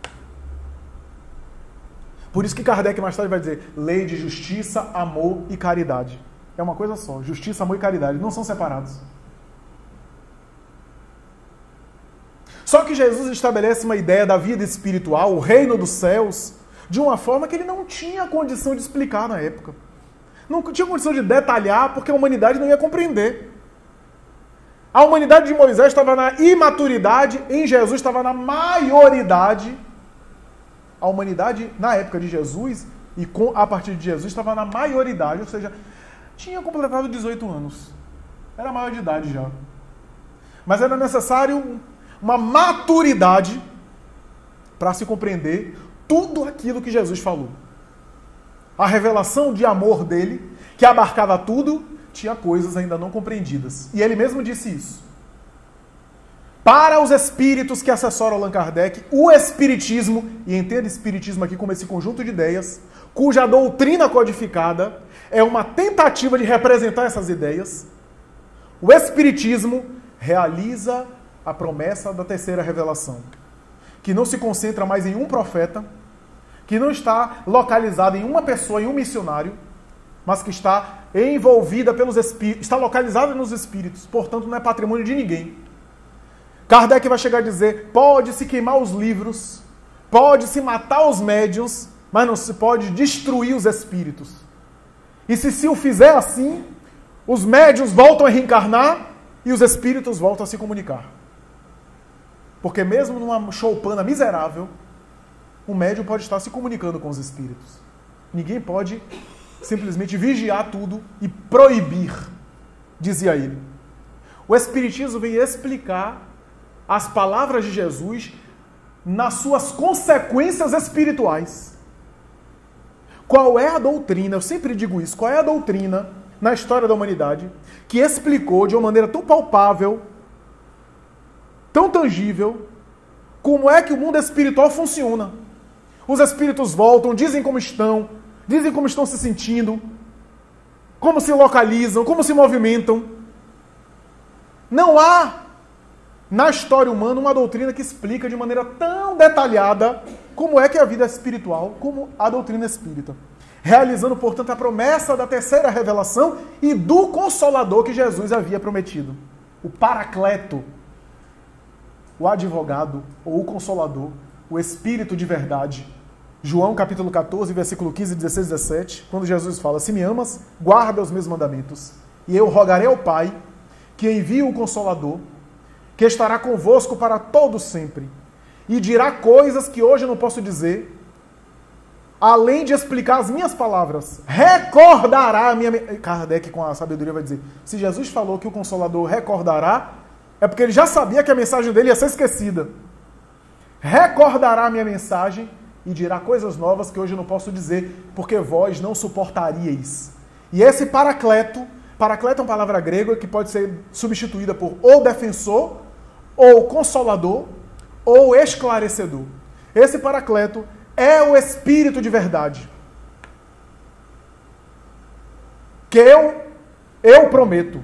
A: Por isso que Kardec mais tarde vai dizer, lei de justiça, amor e caridade. É uma coisa só, justiça, amor e caridade, não são separados. Só que Jesus estabelece uma ideia da vida espiritual, o reino dos céus, de uma forma que ele não tinha condição de explicar na época. Não tinha condição de detalhar, porque a humanidade não ia compreender. A humanidade de Moisés estava na imaturidade, em Jesus estava na maioridade. A humanidade, na época de Jesus, e com, a partir de Jesus, estava na maioridade, ou seja, tinha completado dezoito anos. Era maior de idade já. Mas era necessário uma maturidade para se compreender tudo aquilo que Jesus falou. A revelação de amor dele, que abarcava tudo, tinha coisas ainda não compreendidas. E ele mesmo disse isso. Para os espíritos que assessoram Allan Kardec, o espiritismo, e entenda espiritismo aqui como esse conjunto de ideias, cuja doutrina codificada é uma tentativa de representar essas ideias, o espiritismo realiza a promessa da terceira revelação. que não se concentra mais em um profeta, que não está localizada em uma pessoa, em um missionário, mas que está envolvida pelos espíritos, está localizada nos espíritos, portanto não é patrimônio de ninguém. Kardec vai chegar a dizer, pode-se queimar os livros, pode-se matar os médiuns, mas não se pode destruir os espíritos. E se se o fizer assim, os médiuns voltam a reencarnar e os espíritos voltam a se comunicar. Porque mesmo numa choupana miserável, o médium pode estar se comunicando com os espíritos. Ninguém pode simplesmente vigiar tudo e proibir, dizia ele. O Espiritismo vem explicar as palavras de Jesus nas suas consequências espirituais. Qual é a doutrina, eu sempre digo isso, qual é a doutrina na história da humanidade que explicou de uma maneira tão palpável, tão tangível, como é que o mundo espiritual funciona? Os espíritos voltam, dizem como estão, dizem como estão se sentindo, como se localizam, como se movimentam. Não há na história humana uma doutrina que explica de maneira tão detalhada como é que é a vida espiritual, como a doutrina espírita. Realizando, portanto, a promessa da terceira revelação e do Consolador que Jesus havia prometido. O Paracleto, o advogado ou o Consolador, o Espírito de verdade. João capítulo catorze, versículo quinze, dezesseis e dezessete, quando Jesus fala, se me amas, guarda os meus mandamentos, e eu rogarei ao Pai que envie o Consolador, que estará convosco para todo sempre, e dirá coisas que hoje eu não posso dizer, além de explicar as minhas palavras, recordará a minha... Kardec, com a sabedoria, vai dizer, se Jesus falou que o Consolador recordará, é porque ele já sabia que a mensagem dele ia ser esquecida. Recordará a minha mensagem e dirá coisas novas que hoje eu não posso dizer, porque vós não suportaríeis. E esse Paracleto, Paracleto é uma palavra grega que pode ser substituída por ou defensor, ou consolador, ou esclarecedor. Esse Paracleto é o Espírito de verdade. Que eu, eu prometo,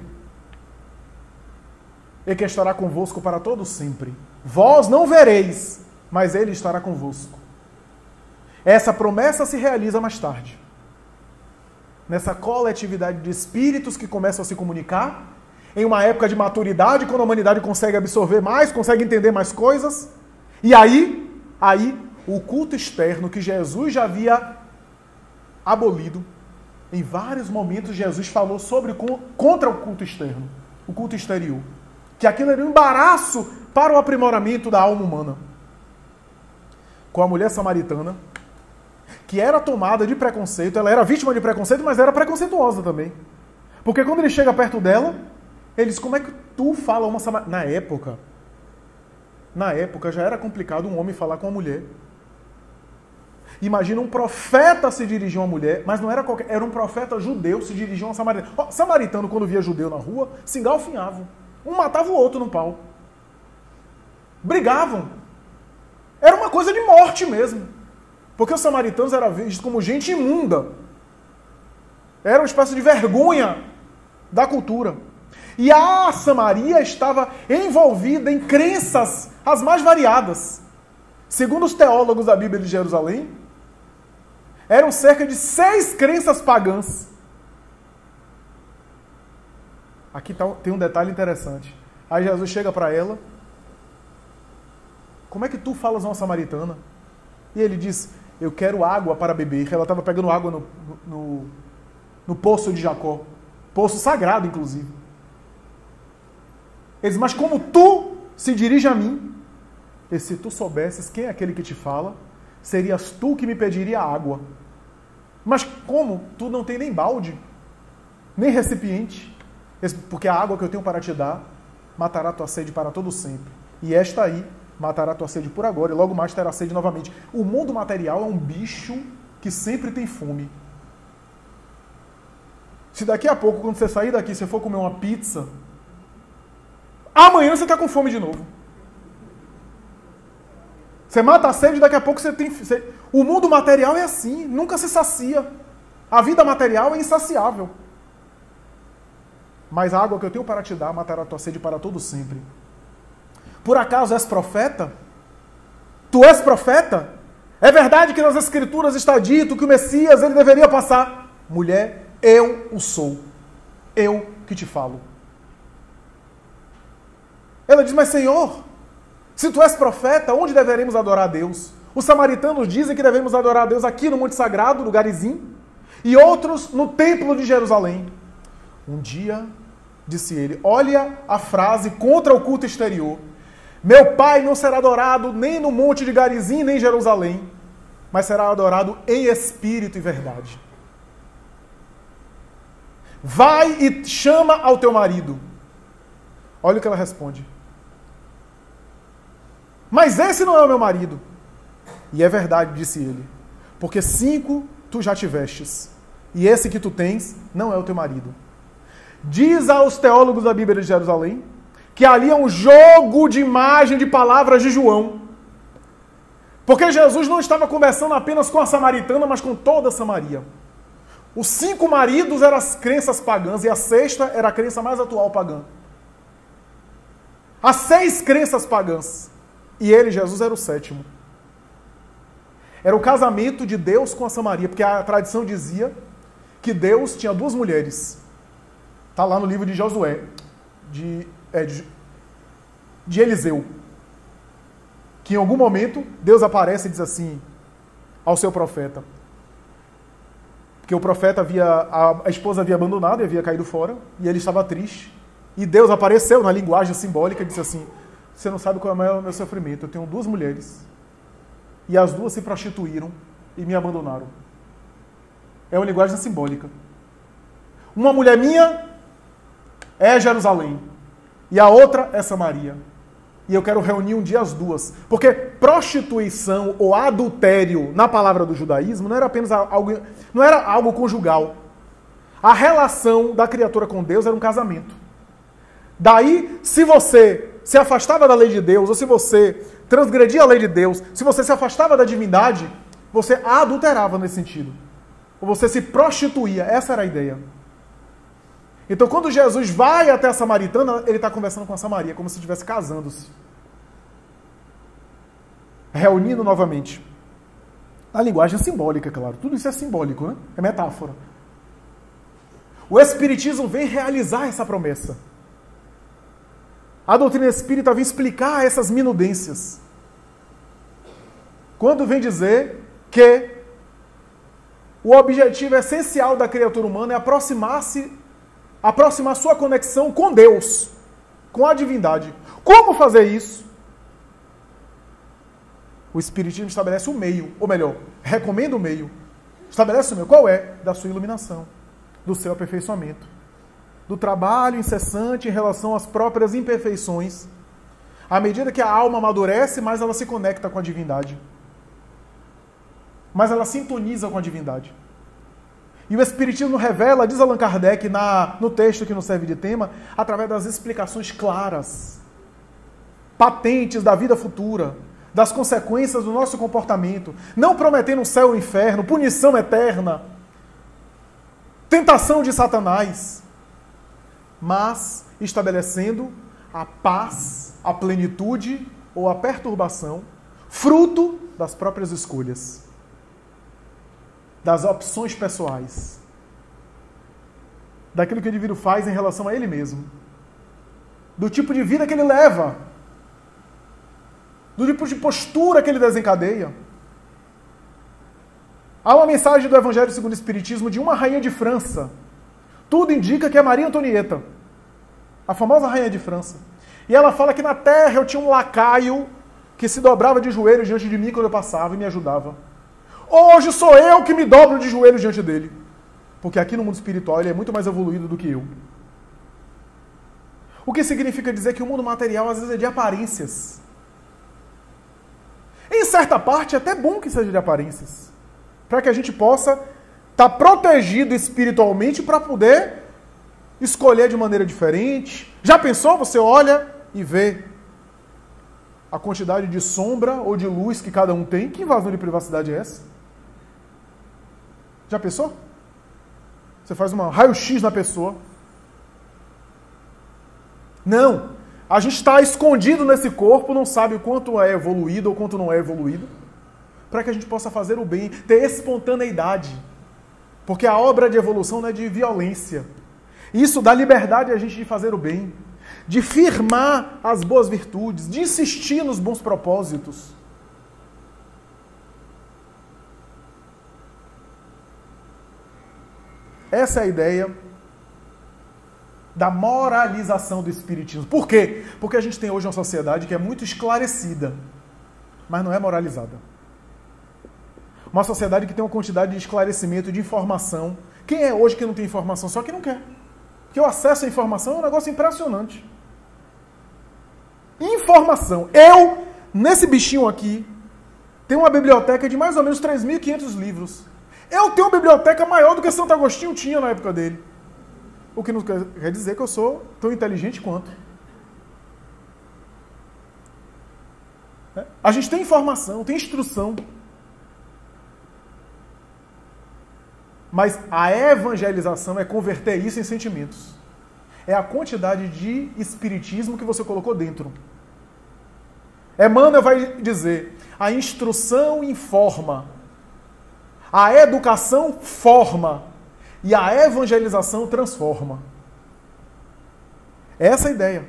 A: e que estará convosco para todo sempre. Vós não vereis, mas ele estará convosco. Essa promessa se realiza mais tarde. Nessa coletividade de espíritos que começam a se comunicar, em uma época de maturidade, quando a humanidade consegue absorver mais, consegue entender mais coisas, e aí, aí o culto externo que Jesus já havia abolido, em vários momentos Jesus falou sobre contra o culto externo, o culto exterior, que aquilo era um embaraço para o aprimoramento da alma humana. Com a mulher samaritana, que era tomada de preconceito, ela era vítima de preconceito, mas era preconceituosa também. Porque quando ele chega perto dela, ele diz, como é que tu fala uma samaritana? Na época, na época já era complicado um homem falar com uma mulher. Imagina um profeta se dirigir a uma mulher, mas não era qualquer, era um profeta judeu se dirigir a uma samaritana. Oh, samaritano, quando via judeu na rua, se engalfinhavam. Um matava o outro no pau. Brigavam. Era uma coisa de morte mesmo. Porque os samaritanos eram vistos como gente imunda. Era uma espécie de vergonha da cultura. E a Samaria estava envolvida em crenças as mais variadas. Segundo os teólogos da Bíblia de Jerusalém, eram cerca de seis crenças pagãs. Aqui tá, tem um detalhe interessante. Aí Jesus chega para ela. Como é que tu falas uma samaritana? E ele diz, eu quero água para beber. Ela estava pegando água no, no, no poço de Jacó. Poço sagrado, inclusive. Ele diz, mas como tu se dirige a mim, e se tu soubesses quem é aquele que te fala, serias tu que me pediria água. Mas como? Tu não tem nem balde, nem recipiente. Porque a água que eu tenho para te dar matará tua sede para todo sempre. E esta aí matará tua sede por agora, e logo mais terá sede novamente. O mundo material é um bicho que sempre tem fome. Se daqui a pouco, quando você sair daqui, você for comer uma pizza, amanhã você está com fome de novo. Você mata a sede, daqui a pouco você tem... Você... O mundo material é assim, nunca se sacia. A vida material é insaciável. Mas a água que eu tenho para te dar matará a tua sede para todo sempre. Por acaso és profeta? Tu és profeta? É verdade que nas Escrituras está dito que o Messias ele deveria passar. Mulher, eu o sou. Eu que te falo. Ela diz, mas Senhor, se tu és profeta, onde deveremos adorar a Deus? Os samaritanos dizem que devemos adorar a Deus aqui no Monte Sagrado, no Garizim, e outros no Templo de Jerusalém. Um dia, disse ele, olha a frase contra o culto exterior. Meu Pai não será adorado nem no Monte de Garizim, nem em Jerusalém, mas será adorado em espírito e verdade. Vai e chama ao teu marido. Olha o que ela responde. Mas esse não é o meu marido. E é verdade, disse ele, porque cinco tu já tivestes, e esse que tu tens não é o teu marido. Diz aos teólogos da Bíblia de Jerusalém que ali é um jogo de imagem de palavras de João. Porque Jesus não estava conversando apenas com a samaritana, mas com toda a Samaria. Os cinco maridos eram as crenças pagãs, e a sexta era a crença mais atual pagã. As seis crenças pagãs. E ele, Jesus, era o sétimo. Era o casamento de Deus com a Samaria, porque a tradição dizia que Deus tinha duas mulheres. Está lá no livro de Josué, de, é, de, de Eliseu. Que em algum momento Deus aparece e diz assim ao seu profeta. Porque o profeta havia, a, a esposa havia abandonado e havia caído fora, e ele estava triste. E Deus apareceu na linguagem simbólica e disse assim, você não sabe qual é o meu sofrimento, eu tenho duas mulheres, e as duas se prostituíram e me abandonaram. É uma linguagem simbólica. Uma mulher minha é Jerusalém, e a outra é Samaria. E eu quero reunir um dia as duas. Porque prostituição ou adultério, na palavra do judaísmo, não era apenas algo, não era algo conjugal. A relação da criatura com Deus era um casamento. Daí, se você se afastava da lei de Deus, ou se você transgredia a lei de Deus, se você se afastava da divindade, você adulterava nesse sentido. Ou você se prostituía. Essa era a ideia. Então, quando Jesus vai até a samaritana, ele está conversando com a Samaria, como se estivesse casando-se. Reunindo novamente. A linguagem é simbólica, claro. Tudo isso é simbólico, né? É metáfora. O Espiritismo vem realizar essa promessa. A doutrina espírita vem explicar essas minudências. Quando vem dizer que o objetivo essencial da criatura humana é aproximar-se, aproximar sua conexão com Deus, com a divindade. Como fazer isso? O Espiritismo estabelece o meio, ou melhor, recomenda o meio. Estabelece o meio. Qual é? Da sua iluminação, do seu aperfeiçoamento, do trabalho incessante em relação às próprias imperfeições. À medida que a alma amadurece, mais ela se conecta com a divindade. Mais ela sintoniza com a divindade. E o Espiritismo revela, diz Allan Kardec na, no texto que nos serve de tema, através das explicações claras, patentes da vida futura, das consequências do nosso comportamento, não prometendo o céu e o inferno, punição eterna, tentação de Satanás, mas estabelecendo a paz, a plenitude ou a perturbação, fruto das próprias escolhas, das opções pessoais, daquilo que o indivíduo faz em relação a ele mesmo, do tipo de vida que ele leva, do tipo de postura que ele desencadeia. Há uma mensagem do Evangelho segundo o Espiritismo de uma rainha de França. Tudo indica que é Maria Antonieta, a famosa rainha de França. E ela fala que na terra eu tinha um lacaio que se dobrava de joelhos diante de mim quando eu passava e me ajudava. Hoje sou eu que me dobro de joelhos diante dele. Porque aqui no mundo espiritual ele é muito mais evoluído do que eu. O que significa dizer que o mundo material às vezes é de aparências. Em certa parte é até bom que seja de aparências. Para que a gente possa estar protegido espiritualmente para poder escolher de maneira diferente. Já pensou? Você olha e vê a quantidade de sombra ou de luz que cada um tem. Que invasão de privacidade é essa? Já pensou? Você faz um raio-x na pessoa. Não. A gente está escondido nesse corpo, não sabe o quanto é evoluído ou quanto não é evoluído, para que a gente possa fazer o bem, ter espontaneidade. Porque a obra de evolução não é de violência. Isso dá liberdade a gente de fazer o bem, de firmar as boas virtudes, de insistir nos bons propósitos. Essa é a ideia da moralização do espiritismo. Por quê? Porque a gente tem hoje uma sociedade que é muito esclarecida, mas não é moralizada. Uma sociedade que tem uma quantidade de esclarecimento, de informação. Quem é hoje que não tem informação? Só que não quer. Porque o acesso à informação é um negócio impressionante. Informação. Eu, nesse bichinho aqui, tenho uma biblioteca de mais ou menos três mil e quinhentos livros. Eu tenho uma biblioteca maior do que Santo Agostinho tinha na época dele. O que não quer dizer que eu sou tão inteligente quanto. A gente tem informação, tem instrução. Mas a evangelização é converter isso em sentimentos. É a quantidade de espiritismo que você colocou dentro. Emmanuel vai dizer, a instrução informa, a educação forma e a evangelização transforma. Essa é a ideia.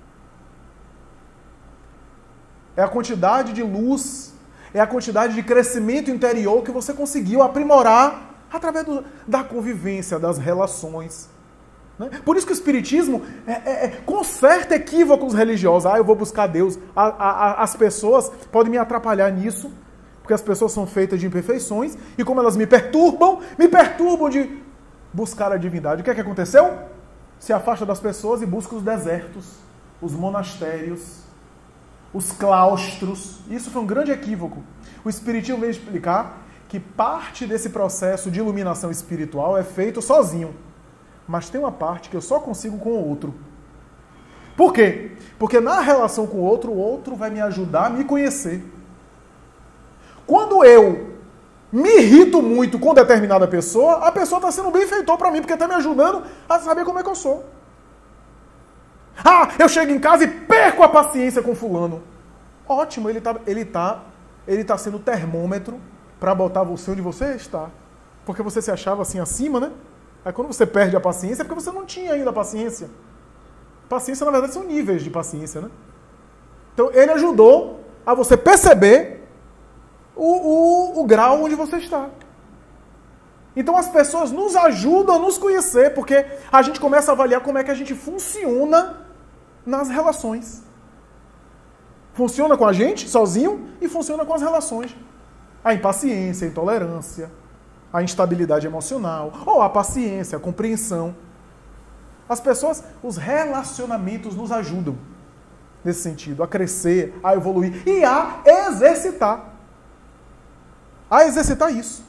A: É a quantidade de luz, é a quantidade de crescimento interior que você conseguiu aprimorar através do, da convivência, das relações. Né? Por isso que o Espiritismo é, é, é, conserta equívocos religiosos. Ah, eu vou buscar Deus. A, a, as pessoas podem me atrapalhar nisso, porque as pessoas são feitas de imperfeições, e como elas me perturbam, me perturbam de buscar a divindade. O que é que aconteceu? Se afasta das pessoas e busca os desertos, os monastérios, os claustros. Isso foi um grande equívoco. O Espiritismo veio explicar que parte desse processo de iluminação espiritual é feito sozinho. Mas tem uma parte que eu só consigo com o outro. Por quê? Porque na relação com o outro, o outro vai me ajudar a me conhecer. Quando eu me irrito muito com determinada pessoa, a pessoa está sendo um benfeitor para mim, porque está me ajudando a saber como é que eu sou. Ah, eu chego em casa e perco a paciência com fulano. Ótimo, ele está ele tá, ele tá sendo termômetro para botar você onde você está. Porque você se achava assim acima, né? Aí quando você perde a paciência é porque você não tinha ainda paciência. Paciência, na verdade, são níveis de paciência, né? Então, ele ajudou a você perceber o, o, o grau onde você está. Então, as pessoas nos ajudam a nos conhecer, porque a gente começa a avaliar como é que a gente funciona nas relações. Funciona com a gente, sozinho, e funciona com as relações. A impaciência, a intolerância, a instabilidade emocional, ou a paciência, a compreensão. As pessoas, os relacionamentos nos ajudam nesse sentido, a crescer, a evoluir e a exercitar. A exercitar isso.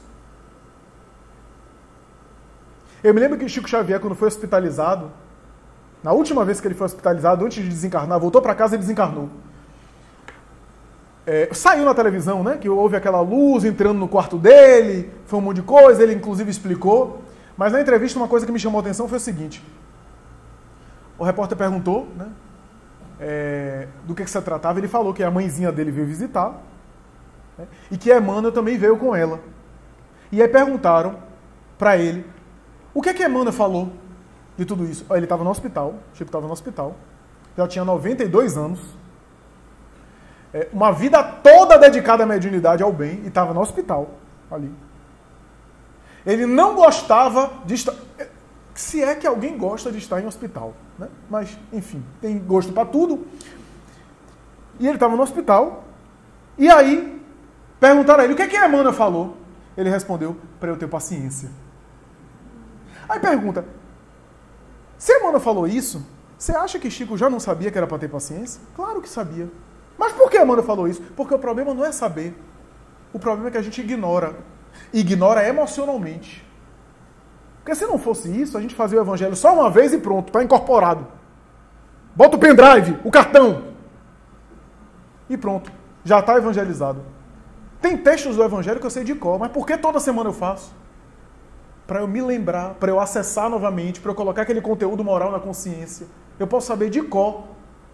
A: Eu me lembro que Chico Xavier, quando foi hospitalizado, na última vez que ele foi hospitalizado, antes de desencarnar, voltou para casa e desencarnou. É, saiu na televisão, né, que houve aquela luz entrando no quarto dele, foi um monte de coisa, ele inclusive explicou, mas na entrevista uma coisa que me chamou a atenção foi o seguinte, o repórter perguntou, né, é, do que, que se tratava, ele falou que a mãezinha dele veio visitar, né, e que a Emmanuel também veio com ela. E aí perguntaram para ele, o que é que a Emmanuel falou de tudo isso? Ele estava no hospital, Chico estava no hospital, já tinha noventa e dois anos, É, uma vida toda dedicada à mediunidade, ao bem, e estava no hospital, ali. Ele não gostava de estar... Se é que alguém gosta de estar em hospital, né? Mas, enfim, tem gosto para tudo. E ele estava no hospital, e aí perguntaram a ele, o que é que a Emmanuel falou? Ele respondeu, para eu ter paciência. Aí pergunta, se a Emmanuel falou isso, você acha que Chico já não sabia que era para ter paciência? Claro que sabia. Mas por que a Emmanuel falou isso? Porque o problema não é saber. O problema é que a gente ignora. Ignora emocionalmente. Porque se não fosse isso, a gente fazia o evangelho só uma vez e pronto, está incorporado. Bota o pendrive, o cartão. E pronto, já está evangelizado. Tem textos do evangelho que eu sei de cor, mas por que toda semana eu faço? Para eu me lembrar, para eu acessar novamente, para eu colocar aquele conteúdo moral na consciência. Eu posso saber de cor.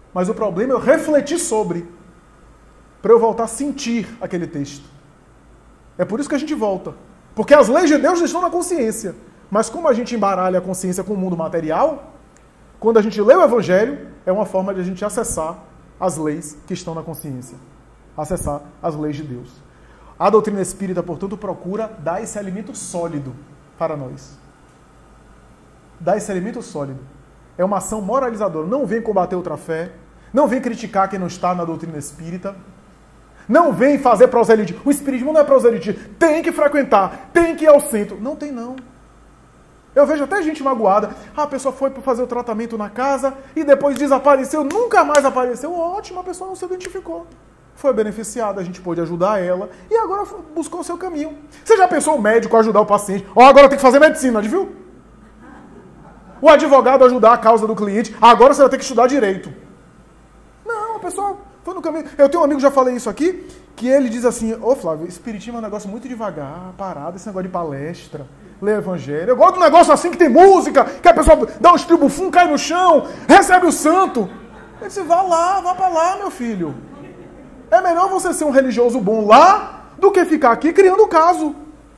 A: Mas o problema é eu refletir sobre, para eu voltar a sentir aquele texto. É por isso que a gente volta. Porque as leis de Deus estão na consciência. Mas como a gente embaralha a consciência com o mundo material, quando a gente lê o Evangelho, é uma forma de a gente acessar as leis que estão na consciência. Acessar as leis de Deus. A doutrina espírita, portanto, procura dar esse alimento sólido para nós. Dar esse alimento sólido. É uma ação moralizadora. Não vem combater outra fé. Não vem criticar quem não está na doutrina espírita. Não vem fazer proselitismo. O espiritismo não é proselitismo. Tem que frequentar. Tem que ir ao centro. Não tem, não. Eu vejo até gente magoada. Ah, a pessoa foi para fazer o tratamento na casa e depois desapareceu. Nunca mais apareceu. Ótimo, a pessoa não se identificou. Foi beneficiada, a gente pôde ajudar ela e agora buscou o seu caminho. Você já pensou o médico ajudar o paciente? Ó, oh, agora tem que fazer medicina, viu? O advogado ajudar a causa do cliente. Agora você vai ter que estudar direito. Não, a pessoa foi no caminho. Eu tenho um amigo, já falei isso aqui, que ele diz assim, ô Flávio, espiritismo é um negócio muito devagar, parado, esse negócio de palestra, ler evangelho. Eu gosto de um negócio assim que tem música, que a pessoa dá um estribufum, cai no chão, recebe o santo. Ele disse, vá lá, vá para lá, meu filho. É melhor você ser um religioso bom lá do que ficar aqui criando caso.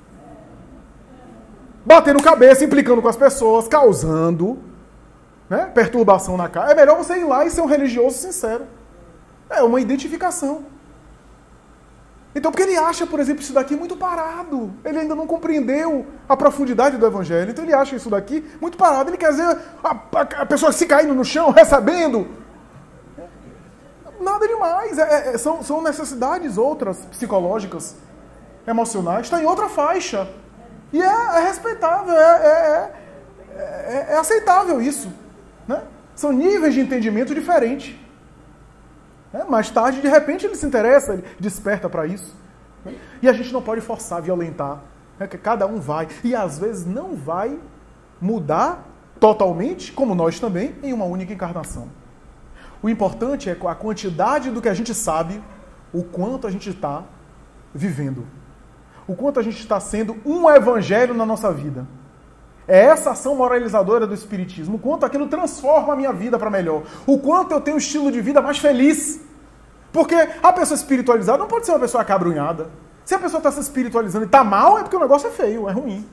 A: Batendo cabeça, implicando com as pessoas, causando, né, perturbação na casa. É melhor você ir lá e ser um religioso sincero. É uma identificação. Então, porque ele acha, por exemplo, isso daqui muito parado. Ele ainda não compreendeu a profundidade do Evangelho. Então ele acha isso daqui muito parado. Ele quer dizer a, a, a pessoa se caindo no chão, recebendo. Nada demais. É, é, são, são necessidades outras, psicológicas, emocionais. Está em outra faixa. E é, é respeitável, é, é, é, é aceitável isso. Né? São níveis de entendimento diferentes. É, mais tarde, de repente, ele se interessa, ele desperta para isso. Né? E a gente não pode forçar, violentar. Né? Que cada um vai. E às vezes não vai mudar totalmente, como nós também, em uma única encarnação. O importante é a quantidade do que a gente sabe, o quanto a gente está vivendo. O quanto a gente está sendo um evangelho na nossa vida. É essa ação moralizadora do espiritismo. O quanto aquilo transforma a minha vida para melhor. O quanto eu tenho um estilo de vida mais feliz. Porque a pessoa espiritualizada não pode ser uma pessoa acabrunhada. Se a pessoa está se espiritualizando e está mal, é porque o negócio é feio, é ruim.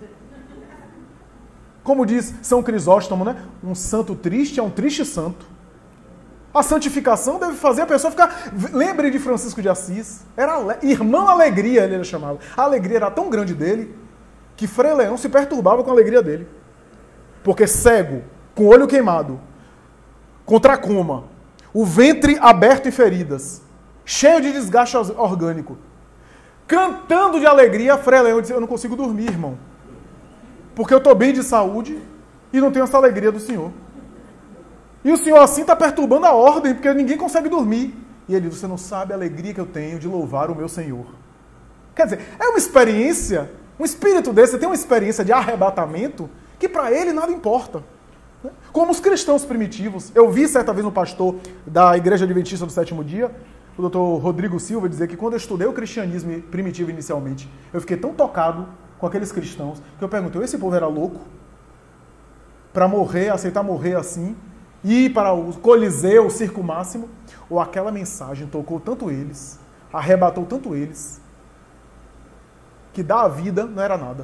A: Como diz São Crisóstomo, né? Um santo triste é um triste santo. A santificação deve fazer a pessoa ficar... Lembre de Francisco de Assis. Era ale... Irmão Alegria, ele chamava. A alegria era tão grande dele que Frei Leão se perturbava com a alegria dele. Porque cego, com o olho queimado, com tracoma, o ventre aberto e feridas, cheio de desgaste orgânico, cantando de alegria, Frei Leão disse, eu não consigo dormir, irmão. Porque eu estou bem de saúde e não tenho essa alegria do Senhor. E o Senhor assim está perturbando a ordem, porque ninguém consegue dormir. E ele diz, você não sabe a alegria que eu tenho de louvar o meu Senhor. Quer dizer, é uma experiência, um espírito desse tem uma experiência de arrebatamento que para ele nada importa. Como os cristãos primitivos. Eu vi certa vez um pastor da Igreja Adventista do Sétimo Dia, o doutor Rodrigo Silva, dizer que quando eu estudei o cristianismo primitivo inicialmente, eu fiquei tão tocado com aqueles cristãos, que eu perguntei, esse povo era louco? Para morrer, aceitar morrer assim, ir para o Coliseu, o Circo Máximo, ou aquela mensagem tocou tanto eles, arrebatou tanto eles, que dar a vida não era nada.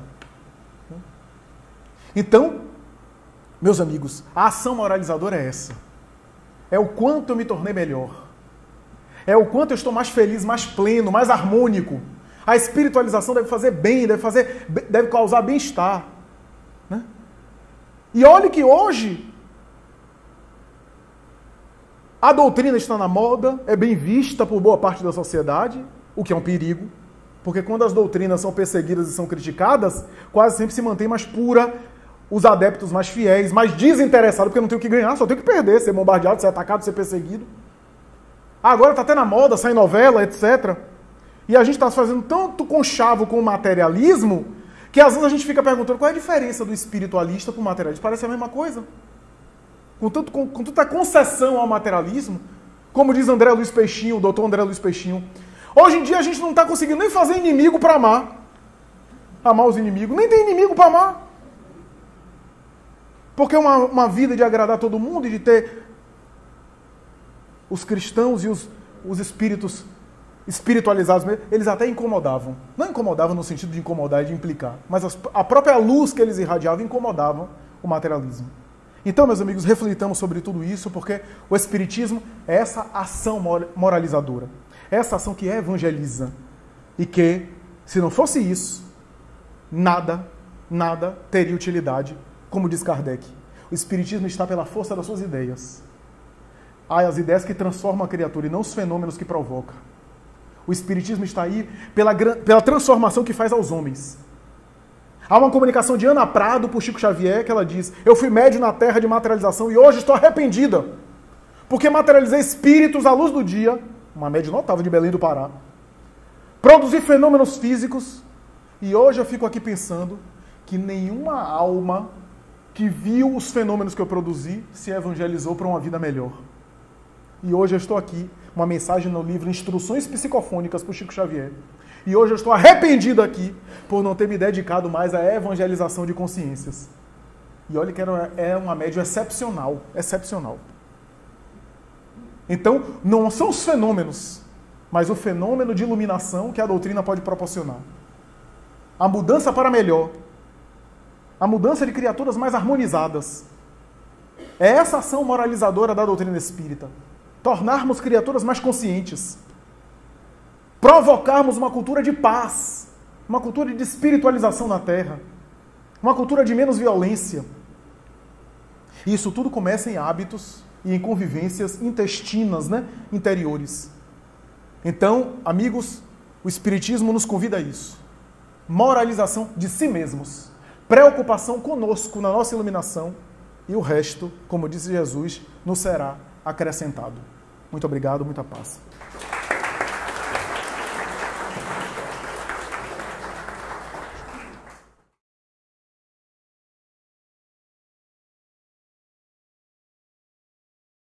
A: Então, meus amigos, a ação moralizadora é essa. É o quanto eu me tornei melhor. É o quanto eu estou mais feliz, mais pleno, mais harmônico. A espiritualização deve fazer bem, deve, fazer, deve causar bem-estar. Né? E olhe que hoje a doutrina está na moda, é bem vista por boa parte da sociedade, o que é um perigo, porque quando as doutrinas são perseguidas e são criticadas, quase sempre se mantém mais pura, os adeptos mais fiéis, mais desinteressados, porque não tem o que ganhar, só tem o que perder, ser bombardeado, ser atacado, ser perseguido. Agora está até na moda, sai novela, etcétera. E a gente está fazendo tanto conchavo com o materialismo, que às vezes a gente fica perguntando qual é a diferença do espiritualista para o materialista. Parece a mesma coisa. Com, tanto, com, com tanta concessão ao materialismo, como diz André Luiz Peixinho, o doutor André Luiz Peixinho. Hoje em dia a gente não está conseguindo nem fazer inimigo para amar. Amar os inimigos. Nem tem inimigo para amar. Porque uma, uma vida de agradar todo mundo e de ter os cristãos e os, os espíritos espiritualizados, eles até incomodavam. Não incomodavam no sentido de incomodar e de implicar, mas as, a própria luz que eles irradiavam incomodavam o materialismo. Então, meus amigos, reflitamos sobre tudo isso, porque o Espiritismo é essa ação moralizadora, é essa ação que evangeliza, e que, se não fosse isso, nada, nada teria utilidade, como diz Kardec. O Espiritismo está pela força das suas ideias. Há as ideias que transformam a criatura e não os fenômenos que provocam. O Espiritismo está aí pela, pela transformação que faz aos homens. Há uma comunicação de Ana Prado por Chico Xavier que ela diz: eu fui médium na terra de materialização e hoje estou arrependida, porque materializei espíritos à luz do dia, uma médium notável de Belém do Pará, produzi fenômenos físicos, e hoje eu fico aqui pensando que nenhuma alma que viu os fenômenos que eu produzi se evangelizou para uma vida melhor. E hoje eu estou aqui, uma mensagem no livro Instruções Psicofônicas por Chico Xavier. E hoje eu estou arrependido aqui por não ter me dedicado mais à evangelização de consciências. E olha que é uma médium excepcional, excepcional. Então, não são os fenômenos, mas o fenômeno de iluminação que a doutrina pode proporcionar. A mudança para melhor. A mudança de criaturas mais harmonizadas. É essa ação moralizadora da doutrina espírita. Tornarmos criaturas mais conscientes. Provocarmos uma cultura de paz, uma cultura de espiritualização na Terra, uma cultura de menos violência. E isso tudo começa em hábitos e em convivências intestinas, né, interiores. Então, amigos, o Espiritismo nos convida a isso. Moralização de si mesmos, preocupação conosco na nossa iluminação, e o resto, como disse Jesus, nos será acrescentado. Muito obrigado, muita paz.